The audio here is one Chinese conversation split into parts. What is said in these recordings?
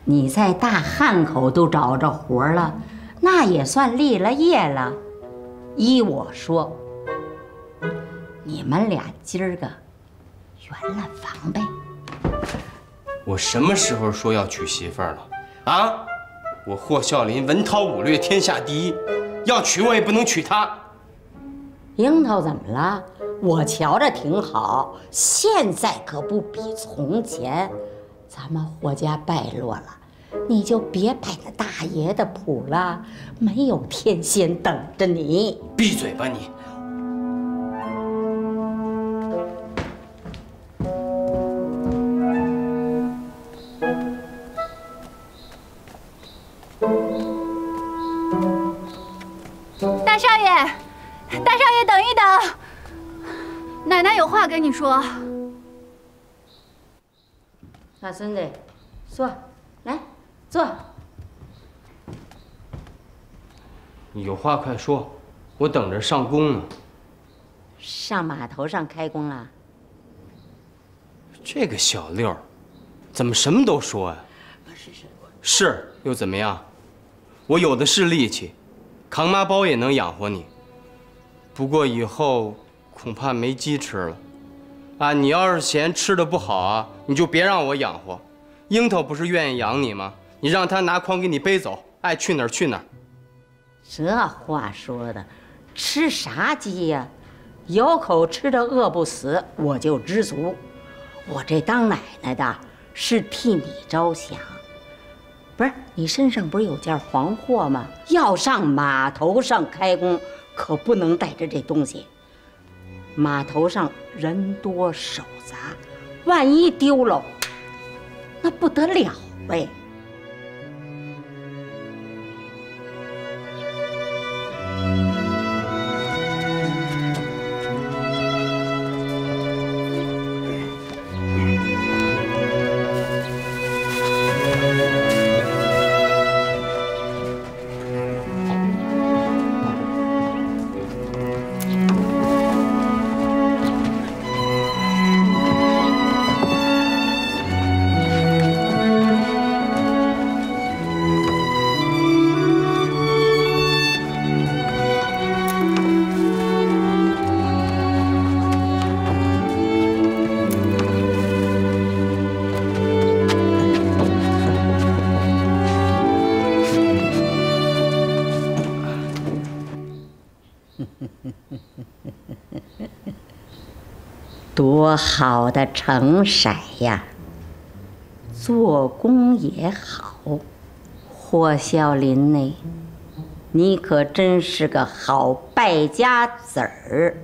你在大汉口都找着活了，那也算立了业了。依我说，你们俩今儿个圆了房呗。 我什么时候说要娶媳妇儿了？啊！我霍孝林文韬武略天下第一，要娶我也不能娶她。 樱桃怎么了？我瞧着挺好，现在可不比从前。咱们霍家败落了，你就别摆那大爷的谱了，没有天仙等着你。 闭嘴吧你！ 大少爷，大少爷，等一等，奶奶有话跟你说。 大孙子，坐，来坐。 有话快说，我等着上工呢。 上码头上开工了？ 这个小六儿，怎么什么都说呀？是又怎么样？我有的是力气，扛麻包也能养活你。不过以后恐怕没鸡吃了。啊，你要是嫌吃的不好啊，你就别让我养活。樱桃不是愿意养你吗？你让他拿筐给你背走，爱去哪儿去哪儿。 这话说的，吃啥鸡呀？有口吃的饿不死，我就知足。我这当奶奶的是替你着想。不是，你身上不是有件黄货吗？要上码头上开工，可不能带着这东西。码头上人多手杂，万一丢了，那不得了呗。多好的成色呀！做工也好，霍孝林呢，你可真是个好败家子儿。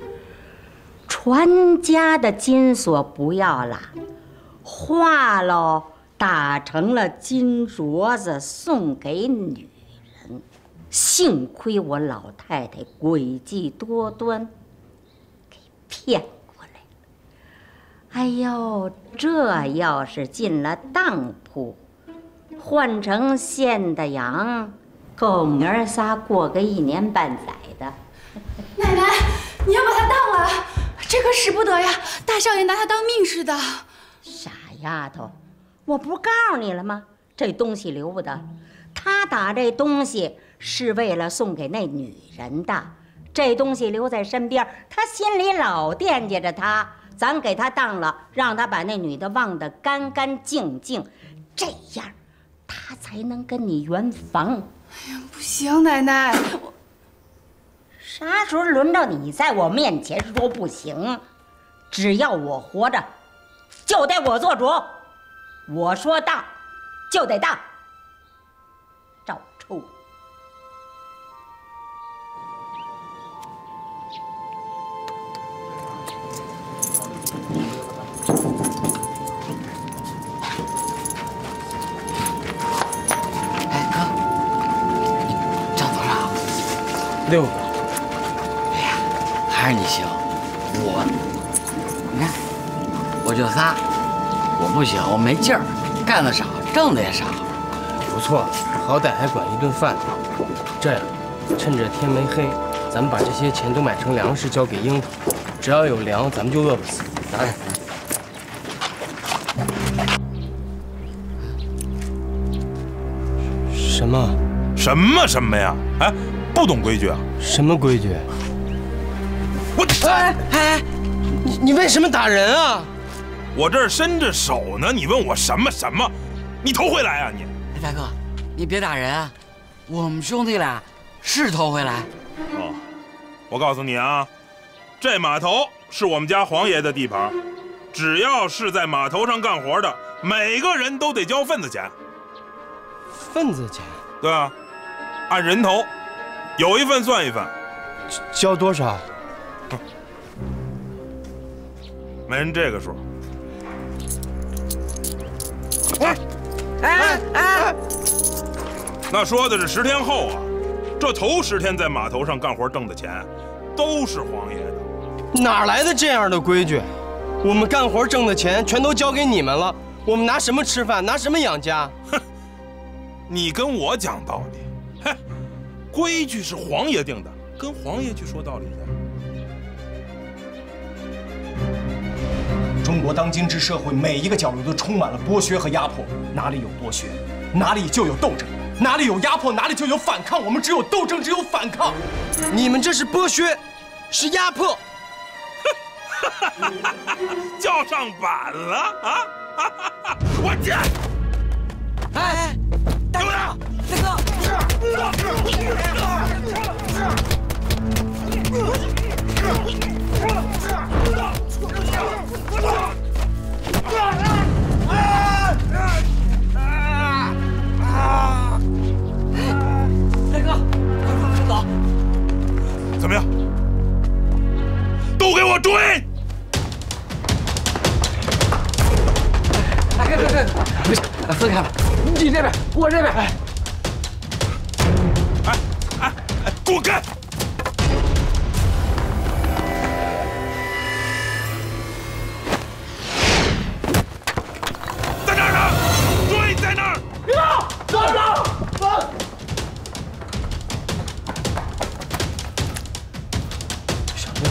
传家的金锁不要了，化喽打成了金镯子送给女人。幸亏我老太太诡计多端，给骗过来了。哎呦，这要是进了当铺，换成现的羊，够明儿仨过个1年半载的。 奶奶，你要把他当了，这可使不得呀！大少爷拿他当命似的。 傻丫头，我不告诉你了吗？这东西留不得。他打这东西是为了送给那女人的，这东西留在身边，他心里老惦记着她。咱给他当了，让他把那女的忘得干干净净，这样他才能跟你圆房。 哎呀，不行，奶奶，我啥时候轮到你在我面前说不行？只要我活着，就得我做主。我说当，就得当。照抽。 6个。 哎呀，还是你行，你看，我就仨，我不行，我没劲儿，干得少，挣的也少。 不错，好歹还管一顿饭。这样，趁着天没黑，咱们把这些钱都买成粮食交给樱桃，只要有粮，咱们就饿不死。哎。 什么？ 什么呀？哎，不懂规矩啊？ 什么规矩？ 我哎，你为什么打人啊？ 我这儿伸着手呢，你问我什么？你偷回来啊你？ 哎，大哥，你别打人啊！我们兄弟俩是偷回来。 哦，我告诉你啊，这码头是我们家黄爷的地盘，只要是在码头上干活的，每个人都得交份子钱。 份子钱？ 对啊，按人头，有一份算一份。 交多少？ 没人这个数。 哎！ 那说的是10天后啊，这头10天在码头上干活挣的钱，都是黄爷的。 哪来的这样的规矩？我们干活挣的钱全都交给你们了，我们拿什么吃饭？拿什么养家？ 哼，你跟我讲道理，嘿，规矩是黄爷定的，跟黄爷去说道理去。 中国当今之社会，每一个角落都充满了剥削和压迫。哪里有剥削，哪里就有斗争；哪里有压迫，哪里就有反抗。我们只有斗争，只有反抗。 你们这是剥削，是压迫。 叫上板了啊！我见。 哎，大哥，快走！ 怎么样？都给我追！ 快！不是，分开吧，你这边，我这边。 哎，滚开！在那儿呢，追在那儿！ 走！小六。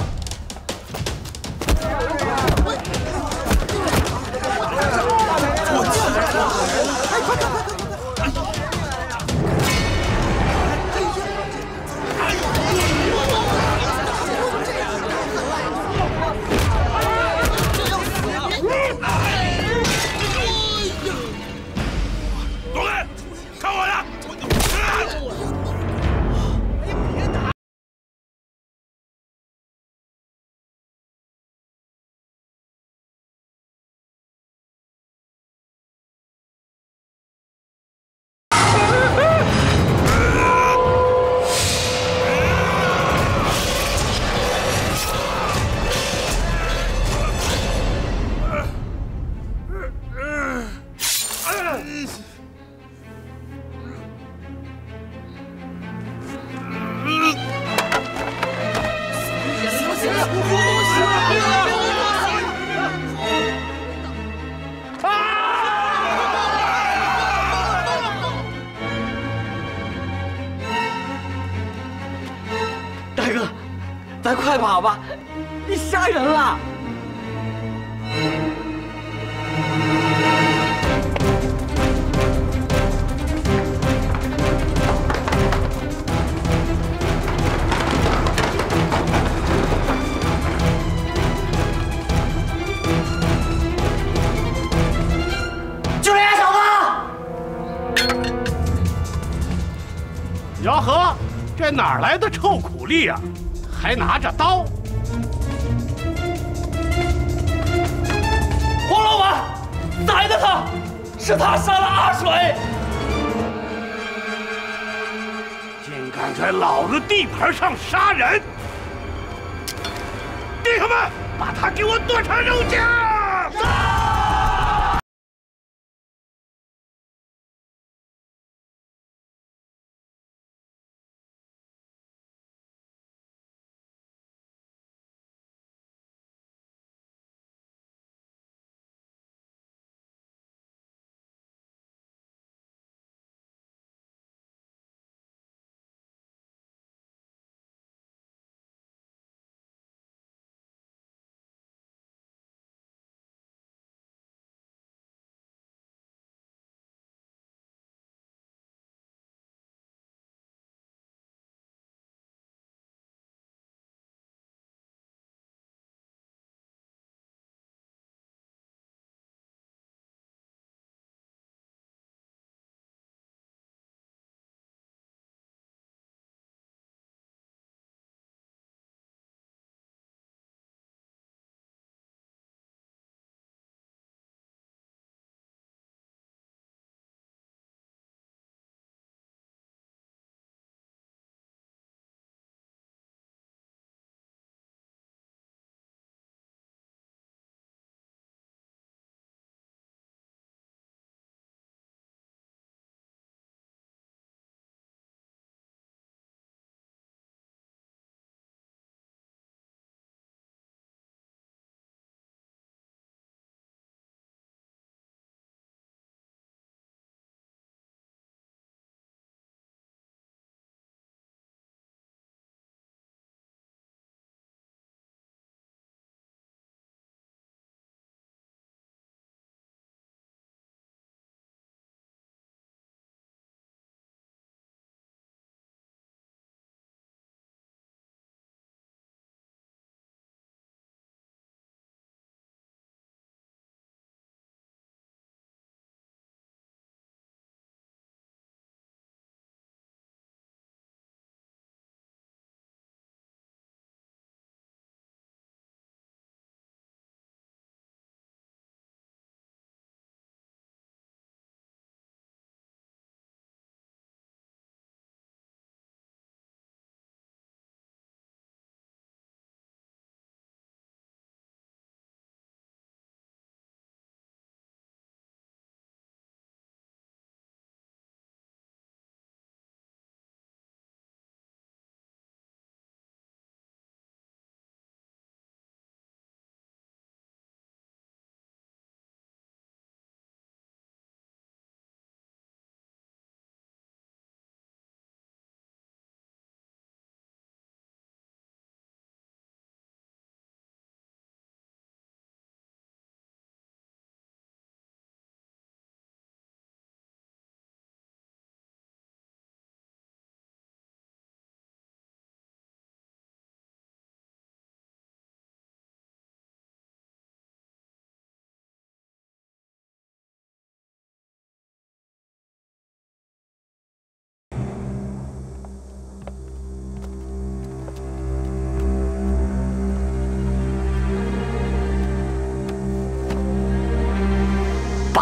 躲开！看我的！ 大哥，咱快跑吧！你杀人了！ 就这样，小子！ 姚和，这哪来的臭苦力呀？还拿着刀！ 黄老板，宰了他！是他杀了阿水！ 竟敢在老子地盘上杀人！弟兄们，把他给我剁成肉酱！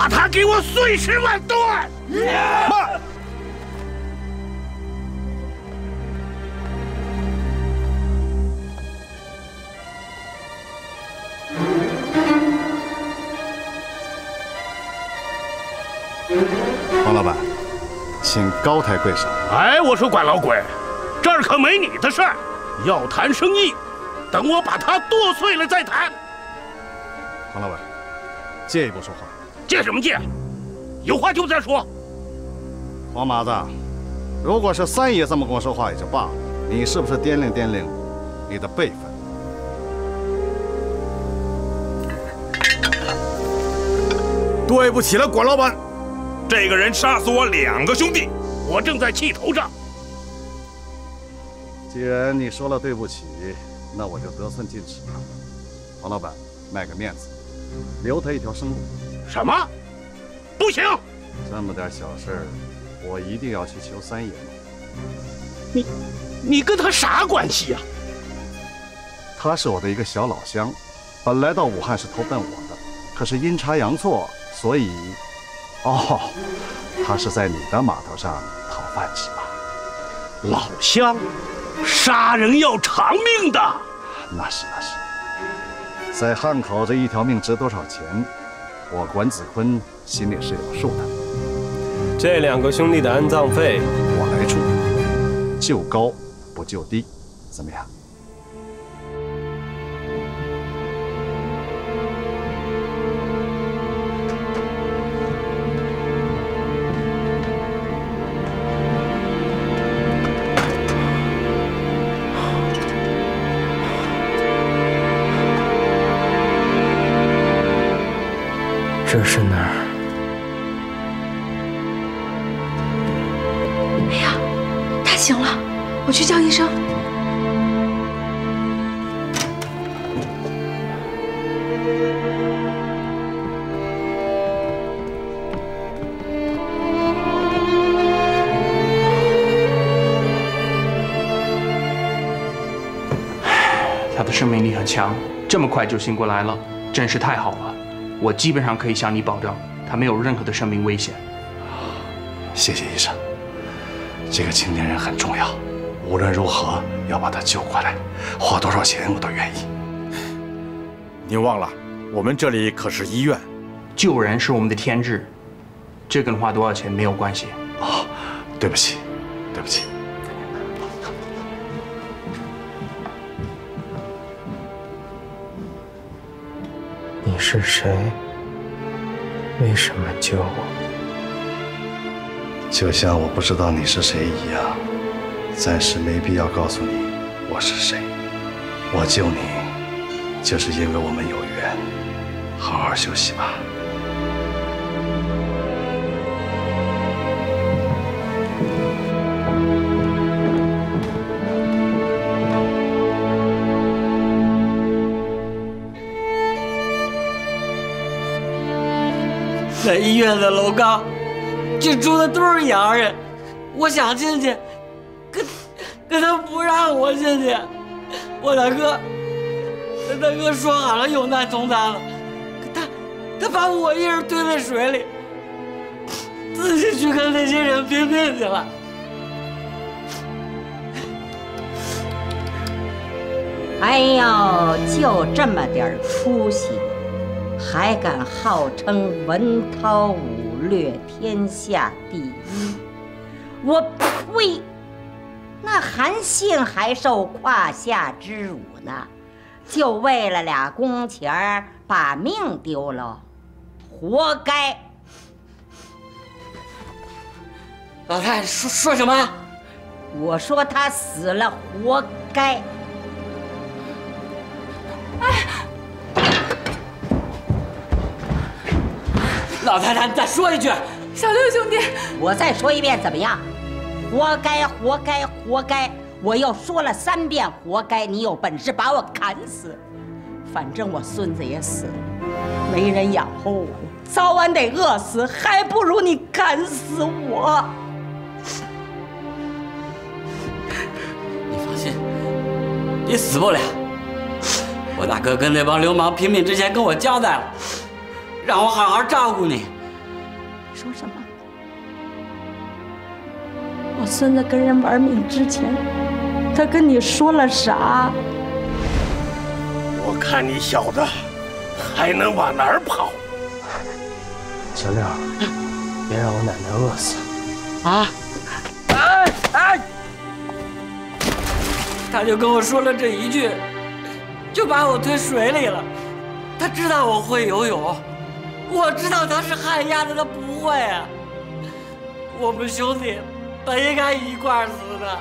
把他给我碎尸万段！ 慢！ 王老板，请高抬贵手。 哎，我说管老鬼，这儿可没你的事儿。要谈生意，等我把它剁碎了再谈。 王老板，借一步说话。 借什么借？有话就再说。 黄麻子，如果是三爷这么跟我说话也就罢了，你是不是掂量掂量你的辈分？ 对不起了，管老板。 这个人杀死我2个兄弟， 我正在气头上。 既然你说了对不起，那我就得寸进尺了。黄老板，卖个面子，留他一条生路。 什么？不行！ 这么点小事儿，我一定要去求三爷吗？ 你跟他啥关系呀？ 他是我的一个小老乡，本来到武汉是投奔我的，可是阴差阳错，所以，他是在你的码头上讨饭吃吧？ 老乡，杀人要偿命的。 那是，在汉口这一条命值多少钱，我管子坤心里是有数的。 这2个兄弟的安葬费我来出，就高不就低，怎么样？ 这是哪儿？ 哎呀，他醒了，我去叫医生。 他的生命力很强，这么快就醒过来了，真是太好了。我基本上可以向你保证，他没有任何的生命危险。 谢谢医生，这个青年人很重要，无论如何要把他救过来，花多少钱我都愿意。 您忘了，我们这里可是医院， 救人是我们的天职，这跟花多少钱没有关系。 对不起，对不起。 你是谁？为什么救我？ 就像我不知道你是谁一样，暂时没必要告诉你我是谁。我救你，就是因为我们有缘。好好休息吧。 在医院的楼高，就住的都是洋人。我想进去，可他不让我进去。我大哥说好了有难同当了，可他把我一人推在水里，自己去跟那些人拼命去了。 哎呦，就这么点出息，还敢号称文韬武略天下第一？我呸！那韩信还受胯下之辱呢，就为了俩工钱把命丢了，活该！ 老太太说什么？ 我说他死了，活该！ 老太太，你再说一句。 小六兄弟， 我再说一遍怎么样？活该，活该，活该！我又说了3遍活该，你有本事把我砍死！反正我孙子也死了，没人养活我，早晚得饿死，还不如你砍死我！ 你放心，你死不了。我大哥跟那帮流氓拼命之前跟我交代了，让我好好照顾你。 说什么？我孙子跟人玩命之前，他跟你说了啥？ 我看你小子还能往哪儿跑？ 小亮，别让我奶奶饿死！ 啊！哎！他就跟我说了这一句，就把我推水里了。他知道我会游泳，我知道他是旱鸭子，他不会啊。我们兄弟本应该一块儿死的，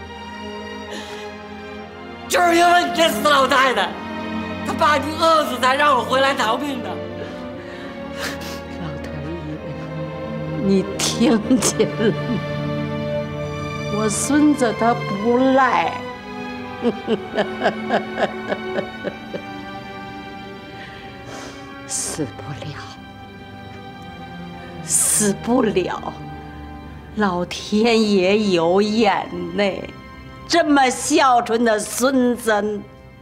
就是因为你这死老太太，他把你饿死才让我回来逃命的。 老太爷，你听见了吗？我孙子他不赖。死不了，死不了，老天爷有眼呢。这么孝顺的孙子，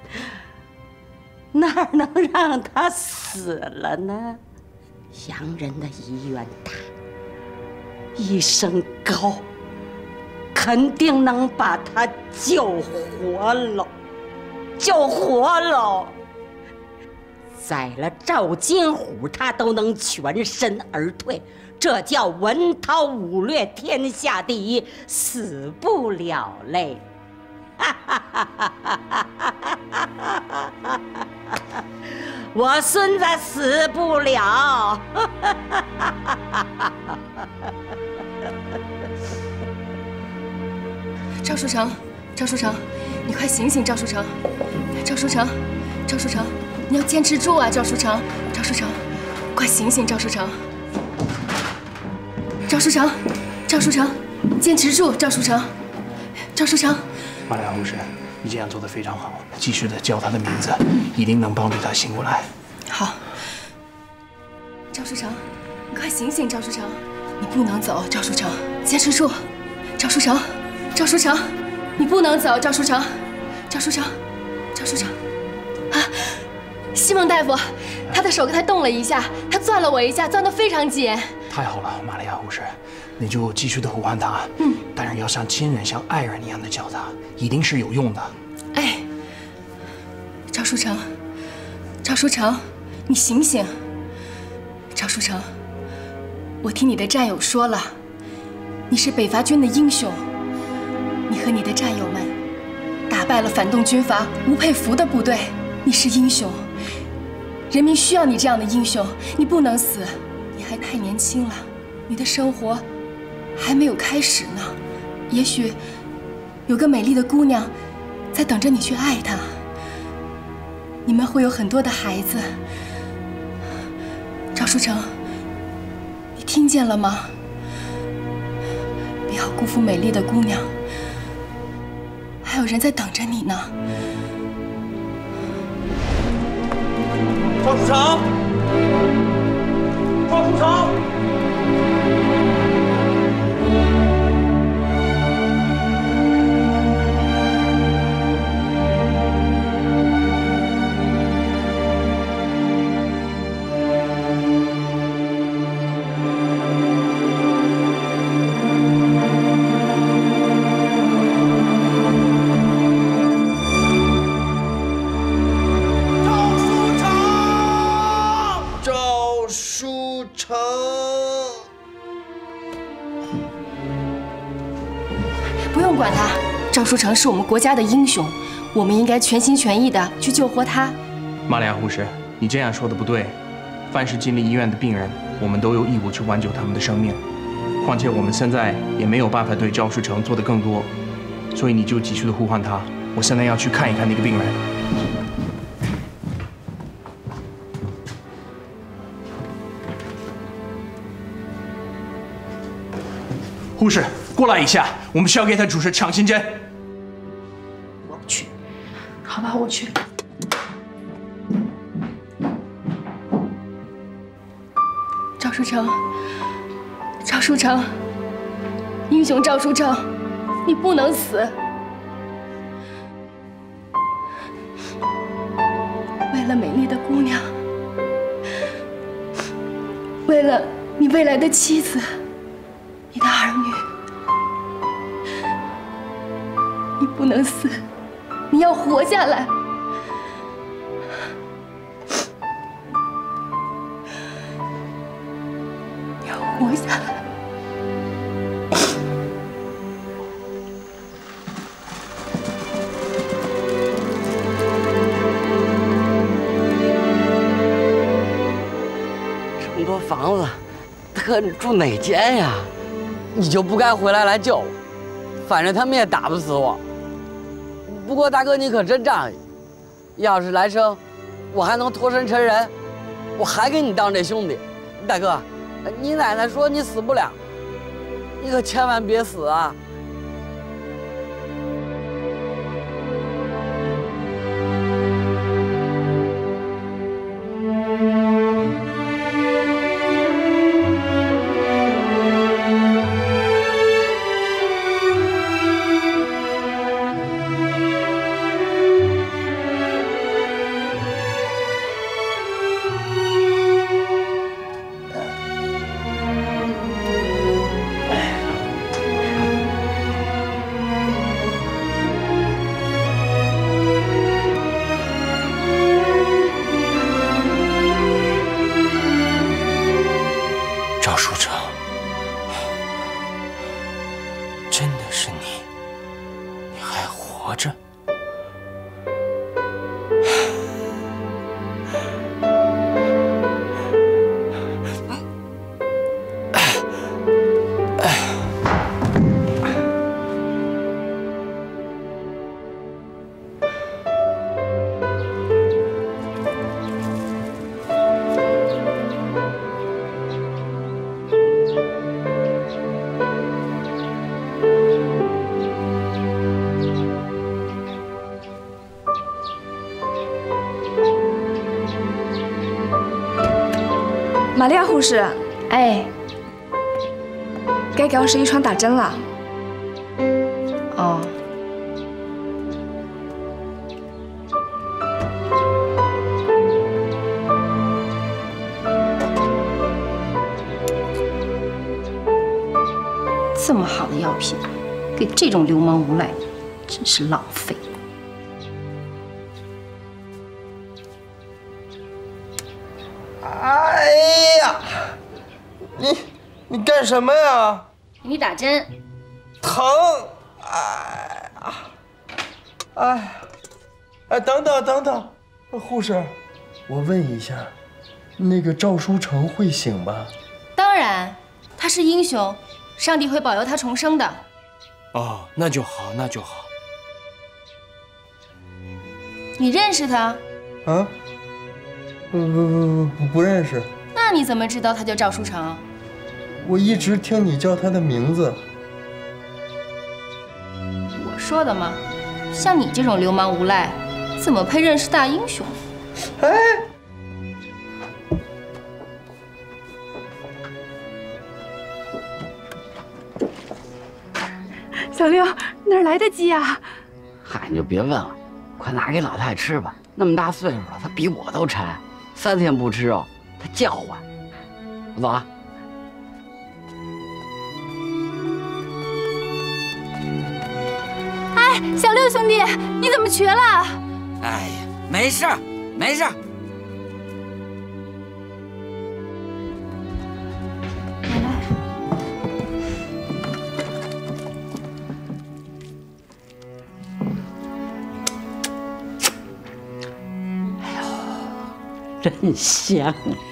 哪能让他死了呢？洋人的医院大，医生高，肯定能把他救活喽，救活喽！宰了赵金虎，他都能全身而退，这叫文韬武略天下第一，死不了嘞！我孙子死不了。 赵书成，赵书成，你快醒醒！赵书成，赵书成，赵书成，你要坚持住啊！赵书成，赵书成，快醒醒！赵书成，赵书成，赵书成，坚持住！赵书成，赵书成。 马良护士，你这样做得非常好，继续的叫他的名字，一定能帮助他醒过来。 好，赵书成，你快醒醒！赵书成，你不能走！赵书成，坚持住！赵书成。赵书成，你不能走！赵书成，赵书成，赵书成，啊！西蒙大夫，他的手给他动了一下，他攥了我一下，攥得非常紧。 太好了，玛利亚护士，你就继续的呼唤他，但是要像亲人、像爱人一样的叫他，一定是有用的。 哎，赵书成，赵书成，你醒醒！赵书成，我听你的战友说了，你是北伐军的英雄。你和你的战友们打败了反动军阀吴佩孚的部队，你是英雄，人民需要你这样的英雄，你不能死，你还太年轻了，你的生活还没有开始呢，也许有个美丽的姑娘在等着你去爱她，你们会有很多的孩子。赵书成，你听见了吗？不要辜负美丽的姑娘。还有人在等着你呢， 赵书成，赵书成。 不用管他，赵书成是我们国家的英雄，我们应该全心全意的去救活他。 玛利亚护士，你这样说的不对。凡是进了医院的病人，我们都有义务去挽救他们的生命。况且我们现在也没有办法对赵书成做的更多，所以你就继续的呼唤他。我现在要去看一看那个病人。护士，过来一下，我们需要给他注射强心针。 我不去。好吧，我去。 赵书成，赵书成，英雄赵书成，你不能死。为了美丽的姑娘，为了你未来的妻子，你的儿女，你不能死，你要活下来。你要活下来。 房子，可你住哪间呀？你就不该回来救我，反正他们也打不死我。不过大哥你可真仗义，要是来生我还能脱身成人，我还给你当这兄弟。大哥，你奶奶说你死不了，你可千万别死啊！ 赵书成，真的是你？你还活着？ 玛利亚护士，哎，该给21床打针了。哦。这么好的药品，给这种流氓无赖，真是浪费。 哎呀，你干什么呀？ 给你打针。 疼！哎，等等，护士，我问一下，那个赵书成会醒吧？ 当然，他是英雄，上帝会保佑他重生的。 哦，那就好，那就好。 你认识他？ 啊？不认识。 那你怎么知道他叫赵书成？ 我一直听你叫他的名字。 我说的吗？像你这种流氓无赖，怎么配认识大英雄？ 哎， 小六，哪来的鸡呀？ 嗨，你就别问了，快拿给老太吃吧。那么大岁数了，她比我都馋。3天不吃肉，她叫唤。我走了。 哎，小六兄弟，你怎么瘸了？ 哎呀，没事儿，没事儿。 真香！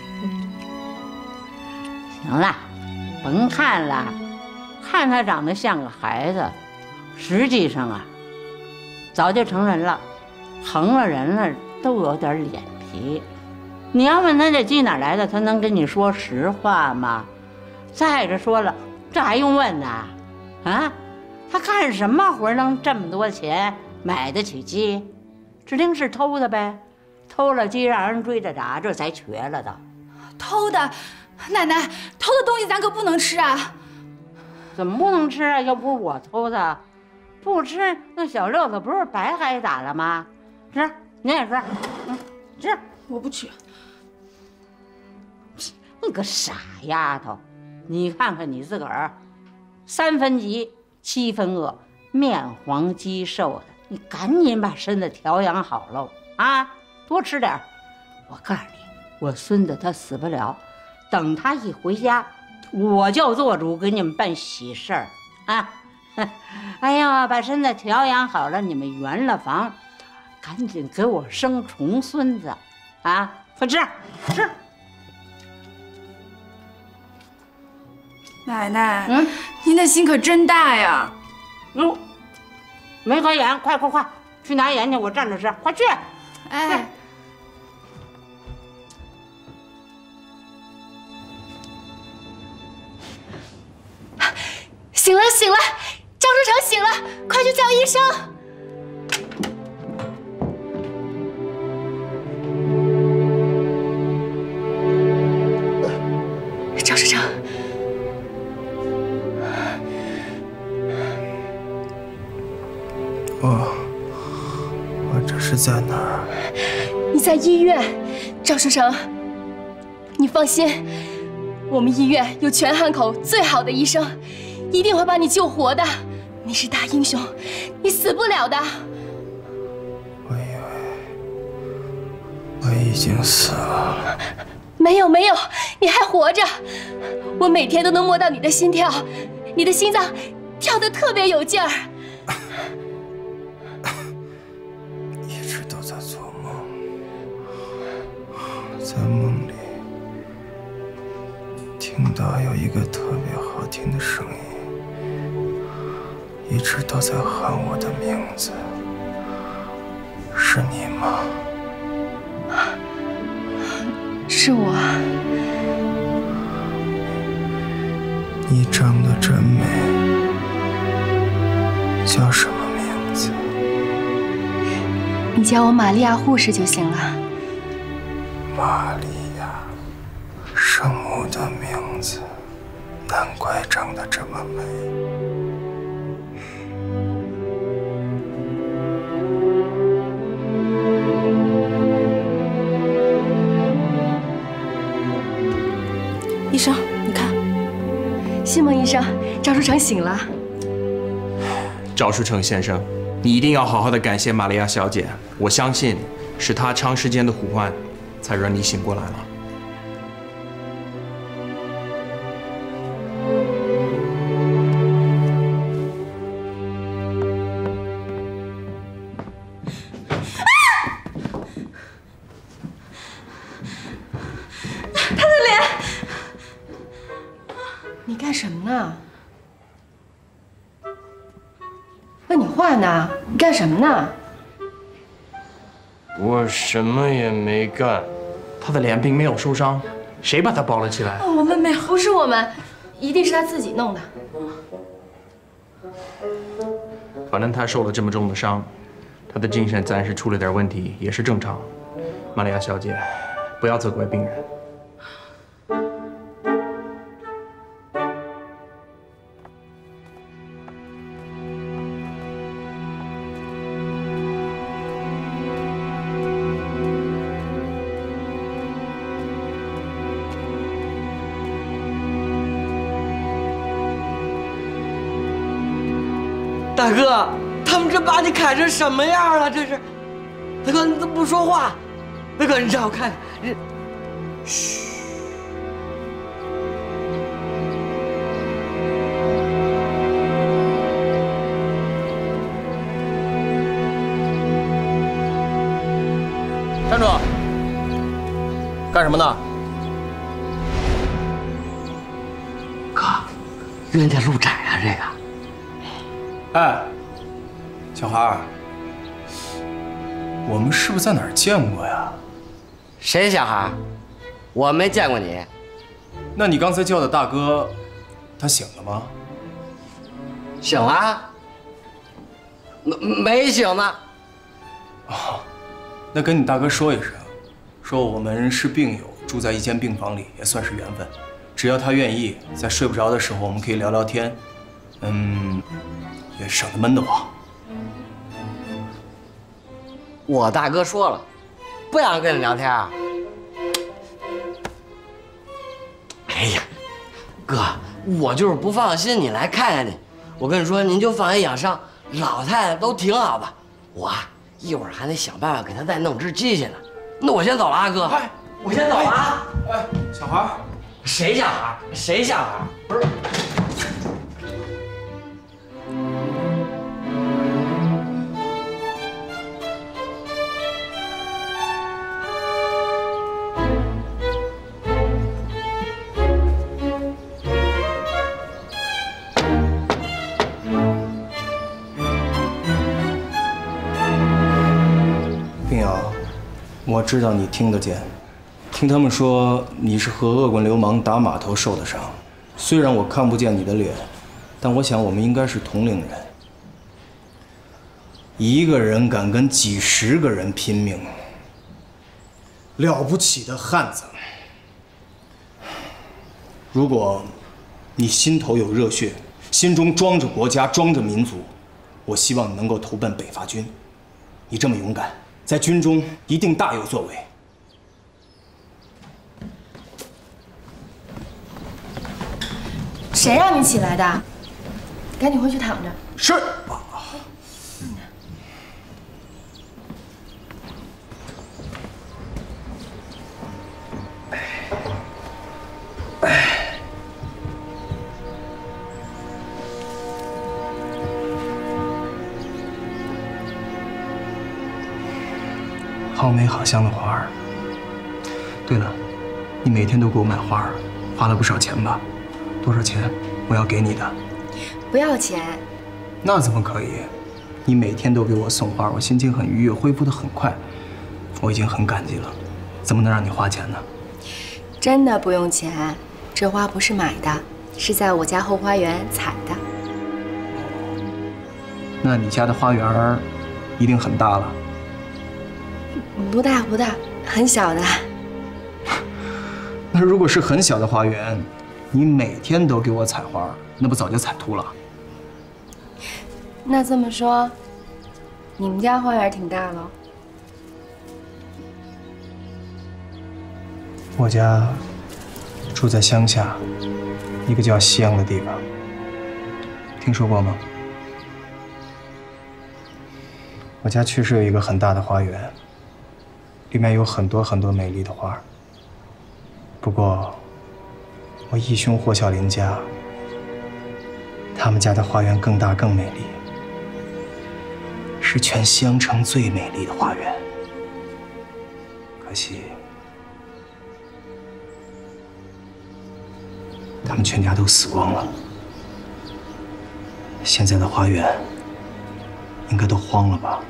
行了，甭看了，看他长得像个孩子，实际上啊，早就成人了，成了人了都有点脸皮。你要问他这鸡哪来的，他能跟你说实话吗？再者说了，这还用问呐？啊，他干什么活能这么多钱买得起鸡？指定是偷的呗。偷了鸡让人追着打，这才瘸了的。 偷的，奶奶，偷的东西咱可不能吃啊！ 怎么不能吃啊？又不是我偷的，不吃那小六子不是白挨打了吗？吃，你也吃，吃。 我不吃。 你个傻丫头，你看看你自个儿，3分急7分饿，面黄肌瘦的，你赶紧把身子调养好喽啊！多吃点。我告诉你，我孙子他死不了，等他一回家，我就做主给你们办喜事儿啊！哎呀，把身子调养好了，你们圆了房，赶紧给我生重孙子啊！快吃吃。 奶奶，您的心可真大呀！ 没合眼，快，去拿盐去，我站着吃，快去！ 哎，醒了，赵书成醒了，快去叫医生！赵书成。 我这是在哪儿？ 你在医院，赵书成。你放心，我们医院有全汉口最好的医生，一定会把你救活的。你是大英雄，你死不了的。 我以为我已经死了。 没有，你还活着。我每天都能摸到你的心跳，你的心脏跳得特别有劲儿。 一直都在做梦，在梦里听到有一个特别好听的声音，一直都在喊我的名字。是你吗？ 是我。 你长得真美，叫什么名字？ 你叫我玛利亚护士就行了。 玛利亚，圣母的名字，难怪长得这么美。 医生，你看，西蒙医生，赵书成醒了。 赵书成先生，你一定要好好的感谢玛利亚小姐，我相信是她长时间的呼唤，才让你醒过来了。 你干什么呢？问你话呢？你干什么呢？ 我什么也没干。 他的脸并没有受伤，谁把他抱了起来？ 我们没，不是我们，一定是他自己弄的。 反正他受了这么重的伤，他的精神暂时出了点问题也是正常。玛利亚小姐，不要责怪病人。 大哥，他们这把你砍成什么样了？这是，大哥你怎么不说话？大哥，你让我看看，嘘。 站住！干什么呢？ 哥，冤家路窄啊，这个。 哎，小孩，我们是不是在哪儿见过呀？ 谁小孩？我没见过你。 那你刚才叫的大哥，他醒了吗？ 醒了？没醒呢。 哦，那跟你大哥说一声，说我们是病友，住在一间病房里，也算是缘分。只要他愿意，在睡不着的时候，我们可以聊聊天。也省得闷得慌。 我大哥说了，不想跟你聊天。 哥，我就是不放心你来看看你。我跟你说，您就放心养伤，老太太都挺好的。我一会儿还得想办法给她再弄只机器呢。那我先走了啊，哥。哎，我先走了啊。 哎，小孩， 谁小孩？谁小孩？不是。 我知道你听得见，听他们说你是和恶棍流氓打码头受的伤。虽然我看不见你的脸，但我想我们应该是同龄人。一个人敢跟几十个人拼命，了不起的汉子。如果你心头有热血，心中装着国家，装着民族，我希望你能够投奔北伐军。你这么勇敢，在军中一定大有作为。 谁让你起来的？赶紧回去躺着。 是。好美好香的花儿。对了，你每天都给我买花儿，花了不少钱吧？多少钱？我要给你的。 不要钱。 那怎么可以？你每天都给我送花，我心情很愉悦，恢复得很快。我已经很感激了，怎么能让你花钱呢？ 真的不用钱，这花不是买的，是在我家后花园采的。 那你家的花园一定很大了。 不大不大，很小的。 那如果是很小的花园，你每天都给我采花，那不早就采秃了？ 那这么说，你们家花园挺大喽？ 我家住在乡下，一个叫西阳的地方，听说过吗？我家确实有一个很大的花园，里面有很多很多美丽的花。不过，我义兄霍小林家，他们家的花园更大更美丽，是全襄城最美丽的花园。可惜，他们全家都死光了。现在的花园应该都荒了吧？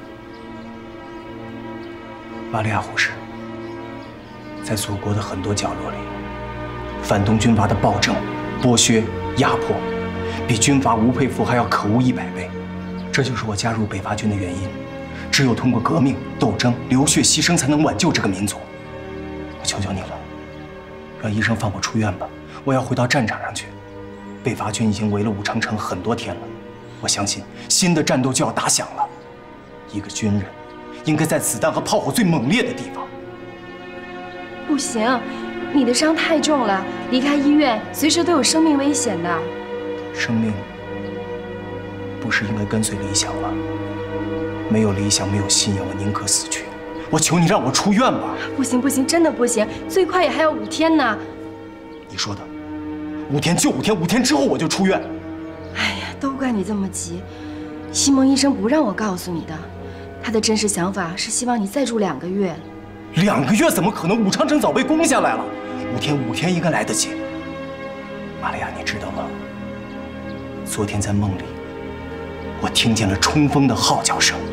玛利亚护士，在祖国的很多角落里，反动军阀的暴政、剥削、压迫，比军阀吴佩孚还要可恶100倍。这就是我加入北伐军的原因。只有通过革命、斗争、流血牺牲，才能挽救这个民族。我求求你了，让医生放我出院吧，我要回到战场上去。北伐军已经围了武昌城很多天了，我相信新的战斗就要打响了。一个军人应该在子弹和炮火最猛烈的地方。 不行，你的伤太重了，离开医院随时都有生命危险的。 生命不是应该跟随理想吗？没有理想，没有信仰，我宁可死去。我求你让我出院吧。 不行不行，真的不行，最快也还要5天呢。 你说的，5天就5天，5天之后我就出院。 哎呀，都怪你这么急。西蒙医生不让我告诉你的，他的真实想法是希望你再住2个月。 2个月怎么可能？武昌城早被攻下来了，5天应该来得及。玛利亚，你知道吗？昨天在梦里，我听见了冲锋的号角声。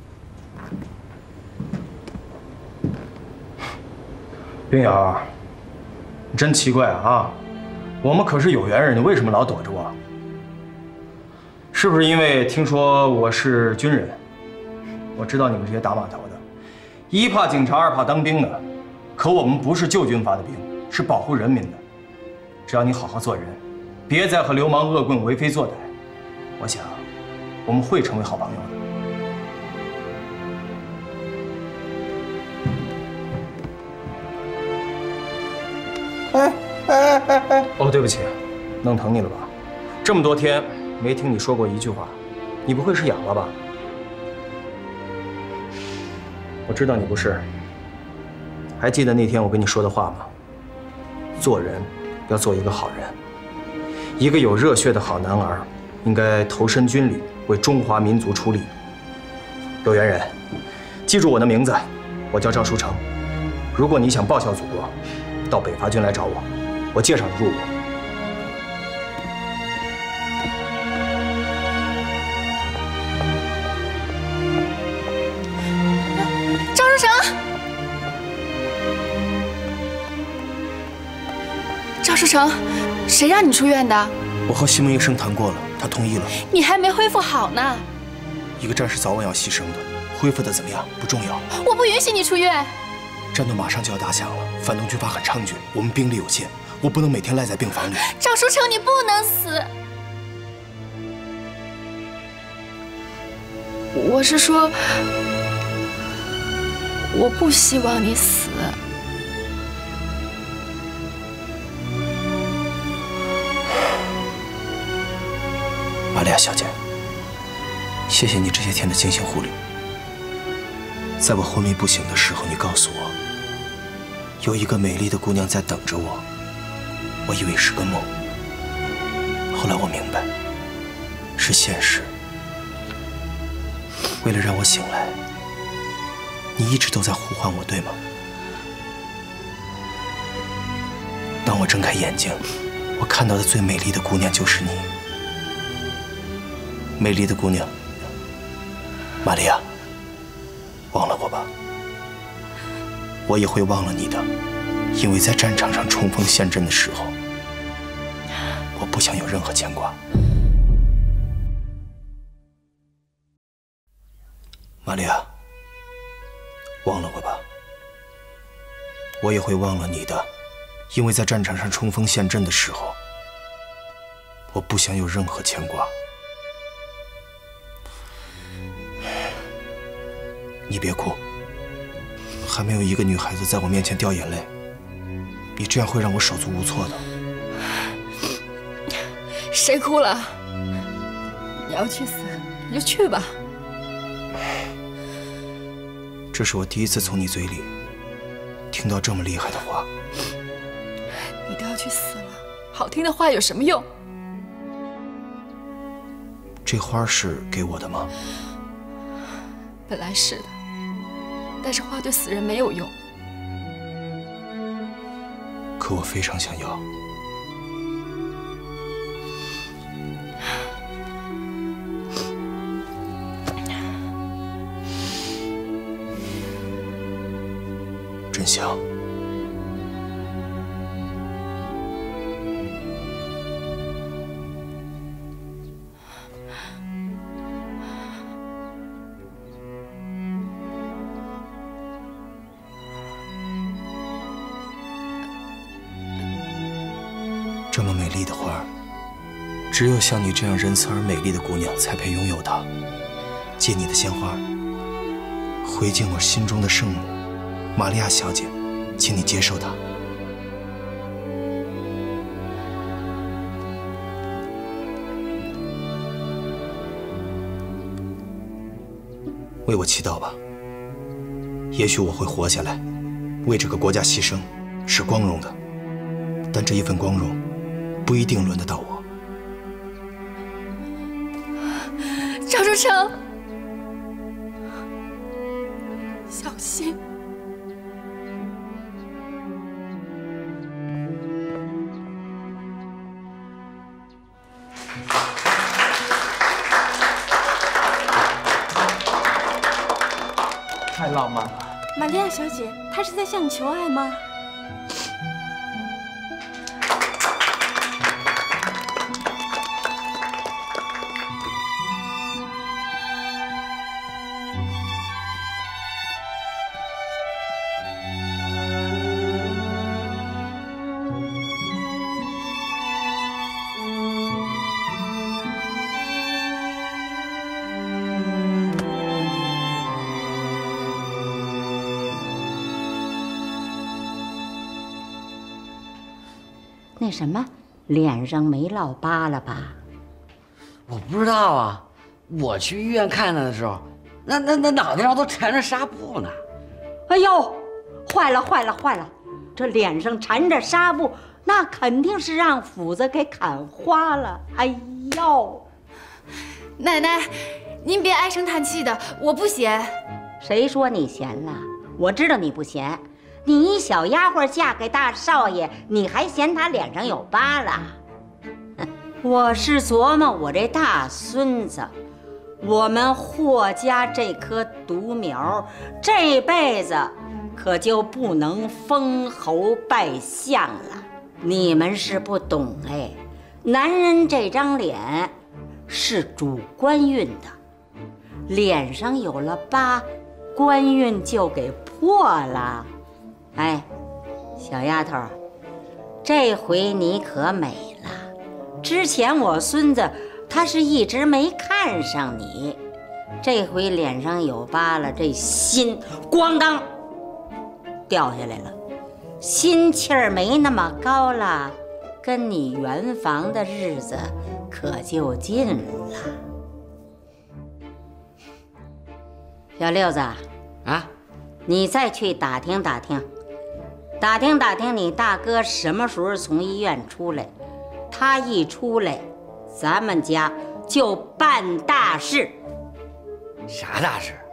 冰瑶， 你真奇怪啊！我们可是有缘人，你为什么老躲着我？是不是因为听说我是军人？我知道你们这些打码头的，一怕警察，二怕当兵的。可我们不是旧军阀的兵，是保护人民的。只要你好好做人，别再和流氓恶棍为非作歹，我想我们会成为好朋友的。哦，对不起，弄疼你了吧？这么多天没听你说过一句话，你不会是痒了吧？我知道你不是。还记得那天我跟你说的话吗？做人要做一个好人，一个有热血的好男儿，应该投身军旅，为中华民族出力。有缘人，记住我的名字，我叫赵书成。如果你想报效祖国，到北伐军来找我，我介绍你入伍。 赵书成，赵书成，谁让你出院的？ 我和西门医生谈过了，他同意了。 你还没恢复好呢。 一个战士早晚要牺牲的，恢复的怎么样不重要。 我不允许你出院。 战斗马上就要打响了，反动军阀很猖獗，我们兵力有限，我不能每天赖在病房里。 赵书成，你不能死。我是说，我不希望你死。 玛利亚小姐，谢谢你这些天的精心护理。在我昏迷不醒的时候，你告诉我，有一个美丽的姑娘在等着我，我以为是个梦。后来我明白，是现实。为了让我醒来，你一直都在呼唤我，对吗？当我睁开眼睛，我看到的最美丽的姑娘就是你。美丽的姑娘，玛利亚，忘了我吧，我也会忘了你的，因为在战场上冲锋陷阵的时候，我不想有任何牵挂。玛利亚，忘了我吧，我也会忘了你的，因为在战场上冲锋陷阵的时候，我不想有任何牵挂。你别哭，还没有一个女孩子在我面前掉眼泪，你这样会让我手足无措的。 谁哭了？你要去死，你就去吧。 这是我第一次从你嘴里听到这么厉害的话。 你都要去死了，好听的话有什么用？ 这花是给我的吗？ 本来是的，但是花对死人没有用。 可我非常想要。真香。这么美丽的花，只有像你这样仁慈而美丽的姑娘才配拥有它。借你的鲜花，回敬我心中的圣母玛利亚小姐，请你接受它。为我祈祷吧，也许我会活下来，为这个国家牺牲，是光荣的。但这一份光荣，不一定轮得到我。 赵书成，小心！ 太浪漫了。 玛利亚小姐，她是在向你求爱吗？ 那什么，脸上没落疤了吧？ 我不知道啊，我去医院看他的时候，那脑袋上都缠着纱布呢。 哎呦，坏了坏了坏了！这脸上缠着纱布，那肯定是让斧子给砍花了。哎呦， 奶奶，您别唉声叹气的，我不嫌。 谁说你嫌了？我知道你不嫌。你一小丫鬟嫁给大少爷，你还嫌他脸上有疤了？我是琢磨我这大孙子，我们霍家这棵独苗，这辈子可就不能封侯拜相了。你们是不懂哎，男人这张脸是主官运的，脸上有了疤，官运就给破了。哎，小丫头，这回你可美了。之前我孙子他是一直没看上你，这回脸上有疤了，这心咣当掉下来了，心气儿没那么高了，跟你圆房的日子可就近了。小六子啊， 你再去打听打听，打听打听你大哥什么时候从医院出来。他一出来，咱们家就办大事。 啥大事？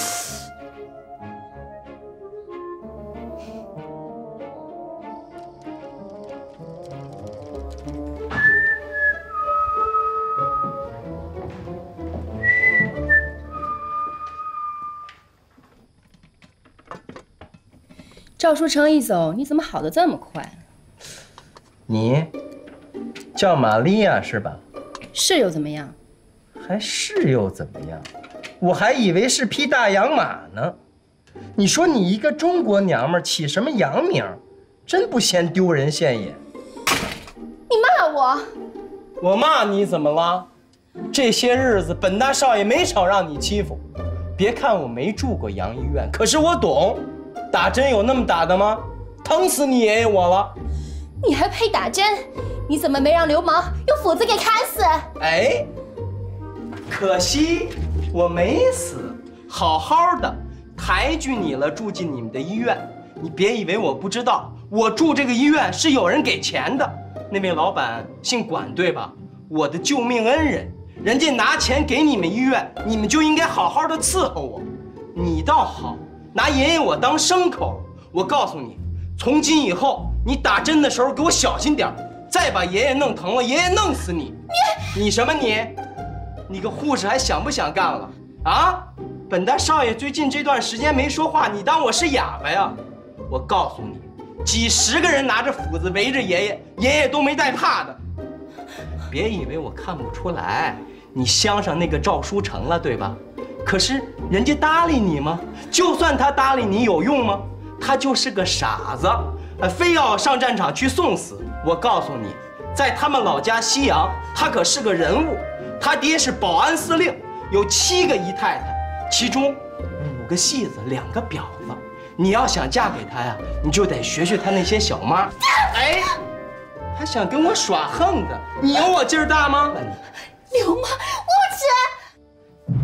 赵书成一走，你怎么好得这么快？ 你叫玛利亚是吧？ 是又怎么样？ 还是又怎么样？我还以为是匹大洋马呢。你说你一个中国娘们起什么洋名，真不嫌丢人现眼。 你骂我？ 我骂你怎么了？这些日子本大少爷没少让你欺负。别看我没住过洋医院，可是我懂。打针有那么打的吗？疼死你爷爷我了！ 你还配打针？你怎么没让流氓用斧子给砍死？ 哎，可惜我没死，好好的抬举你了，住进你们的医院。你别以为我不知道，我住这个医院是有人给钱的。那位老板姓管对吧？我的救命恩人，人家拿钱给你们医院，你们就应该好好的伺候我。你倒好，拿爷爷我当牲口。我告诉你，从今以后你打针的时候给我小心点，再把爷爷弄疼了，爷爷弄死你！你什么你？你个护士还想不想干了啊？本大少爷最近这段时间没说话，你当我是哑巴呀？我告诉你，几十个人拿着斧子围着爷爷，爷爷都没带怕的。别以为我看不出来，你相上那个赵书成了，对吧？可是人家搭理你吗？就算他搭理你有用吗？他就是个傻子，非要上战场去送死。我告诉你，在他们老家西洋，他可是个人物。他爹是保安司令，有7个姨太太，其中5个戏子，2个婊子。你要想嫁给他呀，你就得学学他那些小妈。哎，还想跟我耍横的，你有我劲儿大吗？ 流氓无耻！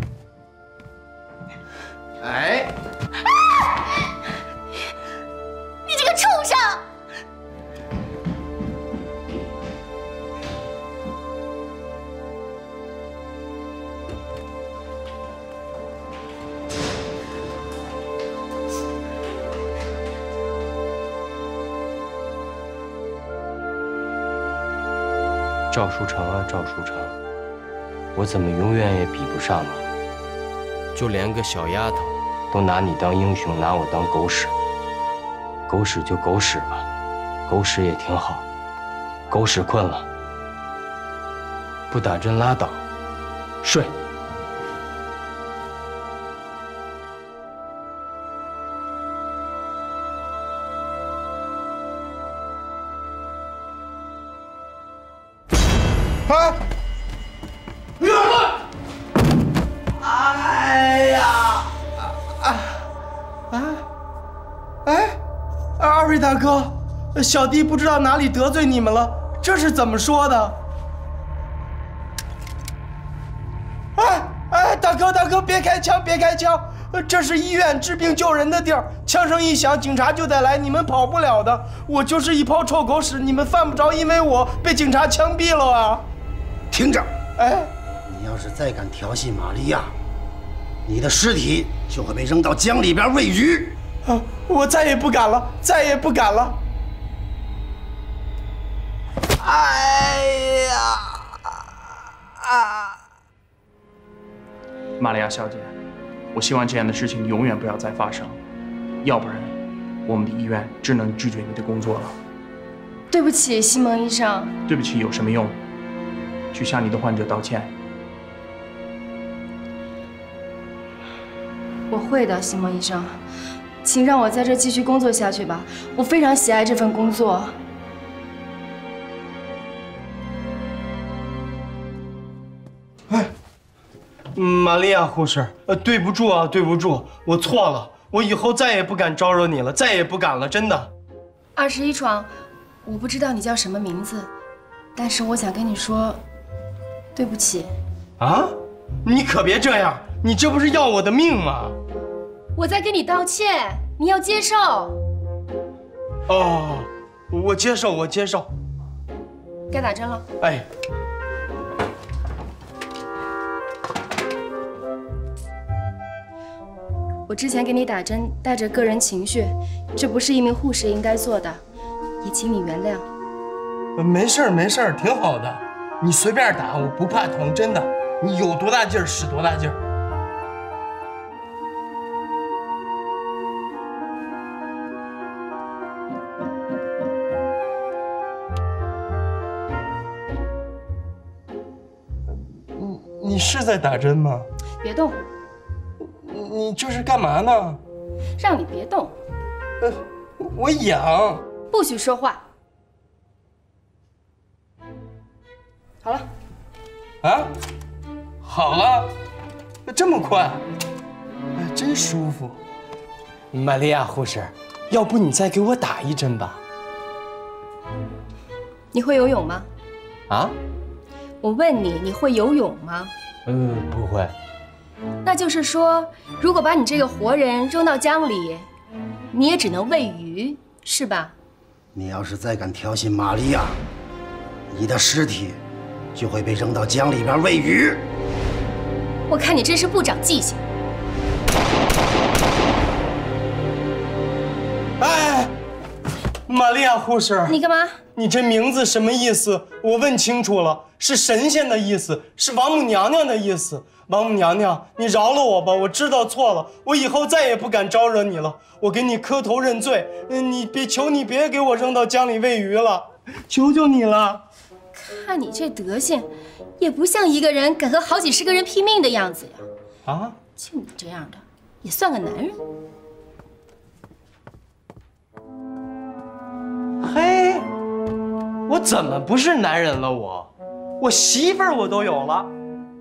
哎， 你这个畜生！ 赵书成啊，赵书成，我怎么永远也比不上你？就连个小丫头，都拿你当英雄，拿我当狗屎。狗屎就狗屎吧，狗屎也挺好。狗屎困了，不打针拉倒，睡。 啊！哎呀！哎，二位大哥，小弟不知道哪里得罪你们了， 这是怎么说的？哎，大哥，别开枪，别开枪！这是医院治病救人的地儿，枪声一响，警察就得来，你们跑不了的。我就是一泡臭狗屎，你们犯不着因为我被警察枪毙了啊！ 听着， 哎， 你要是再敢调戏玛利亚，你的尸体就会被扔到江里边喂鱼。 啊，我再也不敢了，再也不敢了。哎呀！ 玛利亚小姐，我希望这样的事情永远不要再发生，要不然，我们的医院只能拒绝你的工作了。 对不起，西蒙医生。 对不起有什么用？去向你的患者道歉。 我会的，西蒙医生，请让我在这继续工作下去吧。我非常喜爱这份工作。 玛利亚护士，对不住啊，对不住，我错了，我以后再也不敢招惹你了，再也不敢了，真的。 21床，我不知道你叫什么名字，但是我想跟你说，对不起。 啊？你可别这样，你这不是要我的命吗？ 我在跟你道歉，你要接受。 哦，我接受，我接受。 该打针了。 哎。 我之前给你打针带着个人情绪，这不是一名护士应该做的，也请你原谅。 没事儿，没事儿，挺好的。你随便打，我不怕疼，真的。你有多大劲儿使多大劲儿。你是在打针吗？ 别动。 你这是干嘛呢？ 让你别动。 我痒。 不许说话。好了。 啊？好了？这么快？真舒服。玛利亚护士，要不你再给我打一针吧？ 你会游泳吗？ 啊？ 我问你，你会游泳吗？ 不会。 那就是说，如果把你这个活人扔到江里，你也只能喂鱼，是吧？ 你要是再敢调戏玛利亚，你的尸体就会被扔到江里边喂鱼。 我看你真是不长记性。 哎，玛利亚护士， 你干嘛？ 你这名字什么意思？我问清楚了，是神仙的意思，是王母娘娘的意思。王母娘娘，你饶了我吧，我知道错了，我以后再也不敢招惹你了。我给你磕头认罪，求你别给我扔到江里喂鱼了，求求你了。 看你这德行，也不像一个人敢和好几十个人拼命的样子呀。 啊？ 就你这样的，也算个男人？ 嘿，我怎么不是男人了？我媳妇儿我都有了。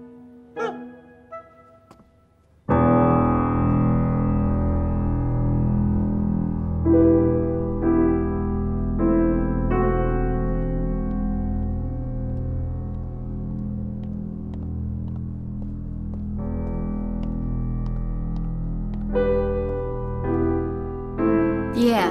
爹，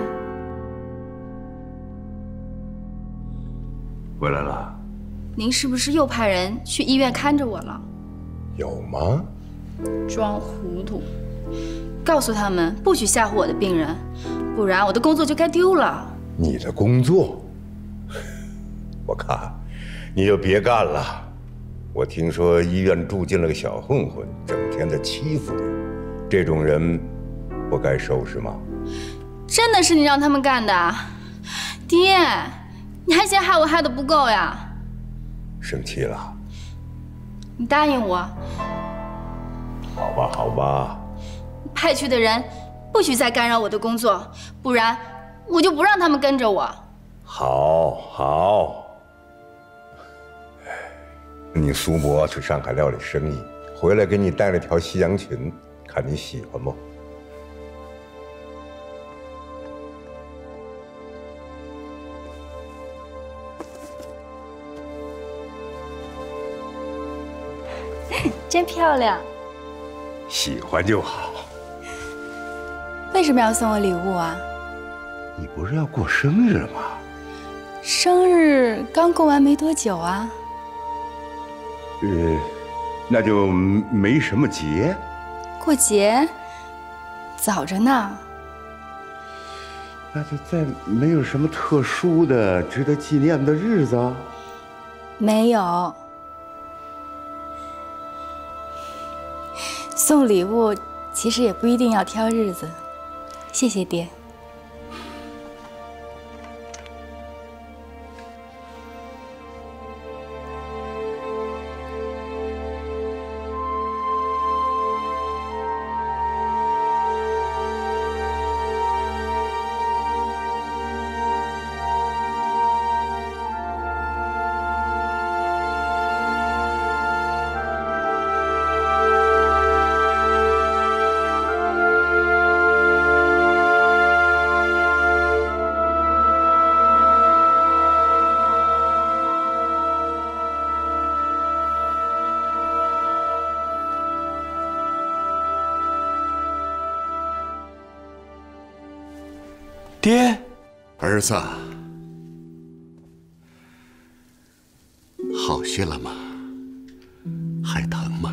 回来了。 您是不是又派人去医院看着我了？ 有吗？ 装糊涂，告诉他们不许吓唬我的病人，不然我的工作就该丢了。 你的工作，我看你就别干了。我听说医院住进了个小混混，整天的欺负你，这种人不该收拾吗？ 真的是你让他们干的，爹，你还嫌害我害得不够呀？ 生气了？ 你答应我， 好吧，好吧。 派去的人不许再干扰我的工作，不然我就不让他们跟着我。 好，好。你苏伯去上海料理生意，回来给你带了条西洋裙，看你喜欢不？ 真漂亮。 喜欢就好。 为什么要送我礼物啊？ 你不是要过生日吗？ 生日刚过完没多久啊。 那就没什么节。 过节早着呢。 那就再没有什么特殊的、值得纪念的日子啊？ 没有。送礼物其实也不一定要挑日子。谢谢爹。 爹， 儿子，好些了吗？还疼吗？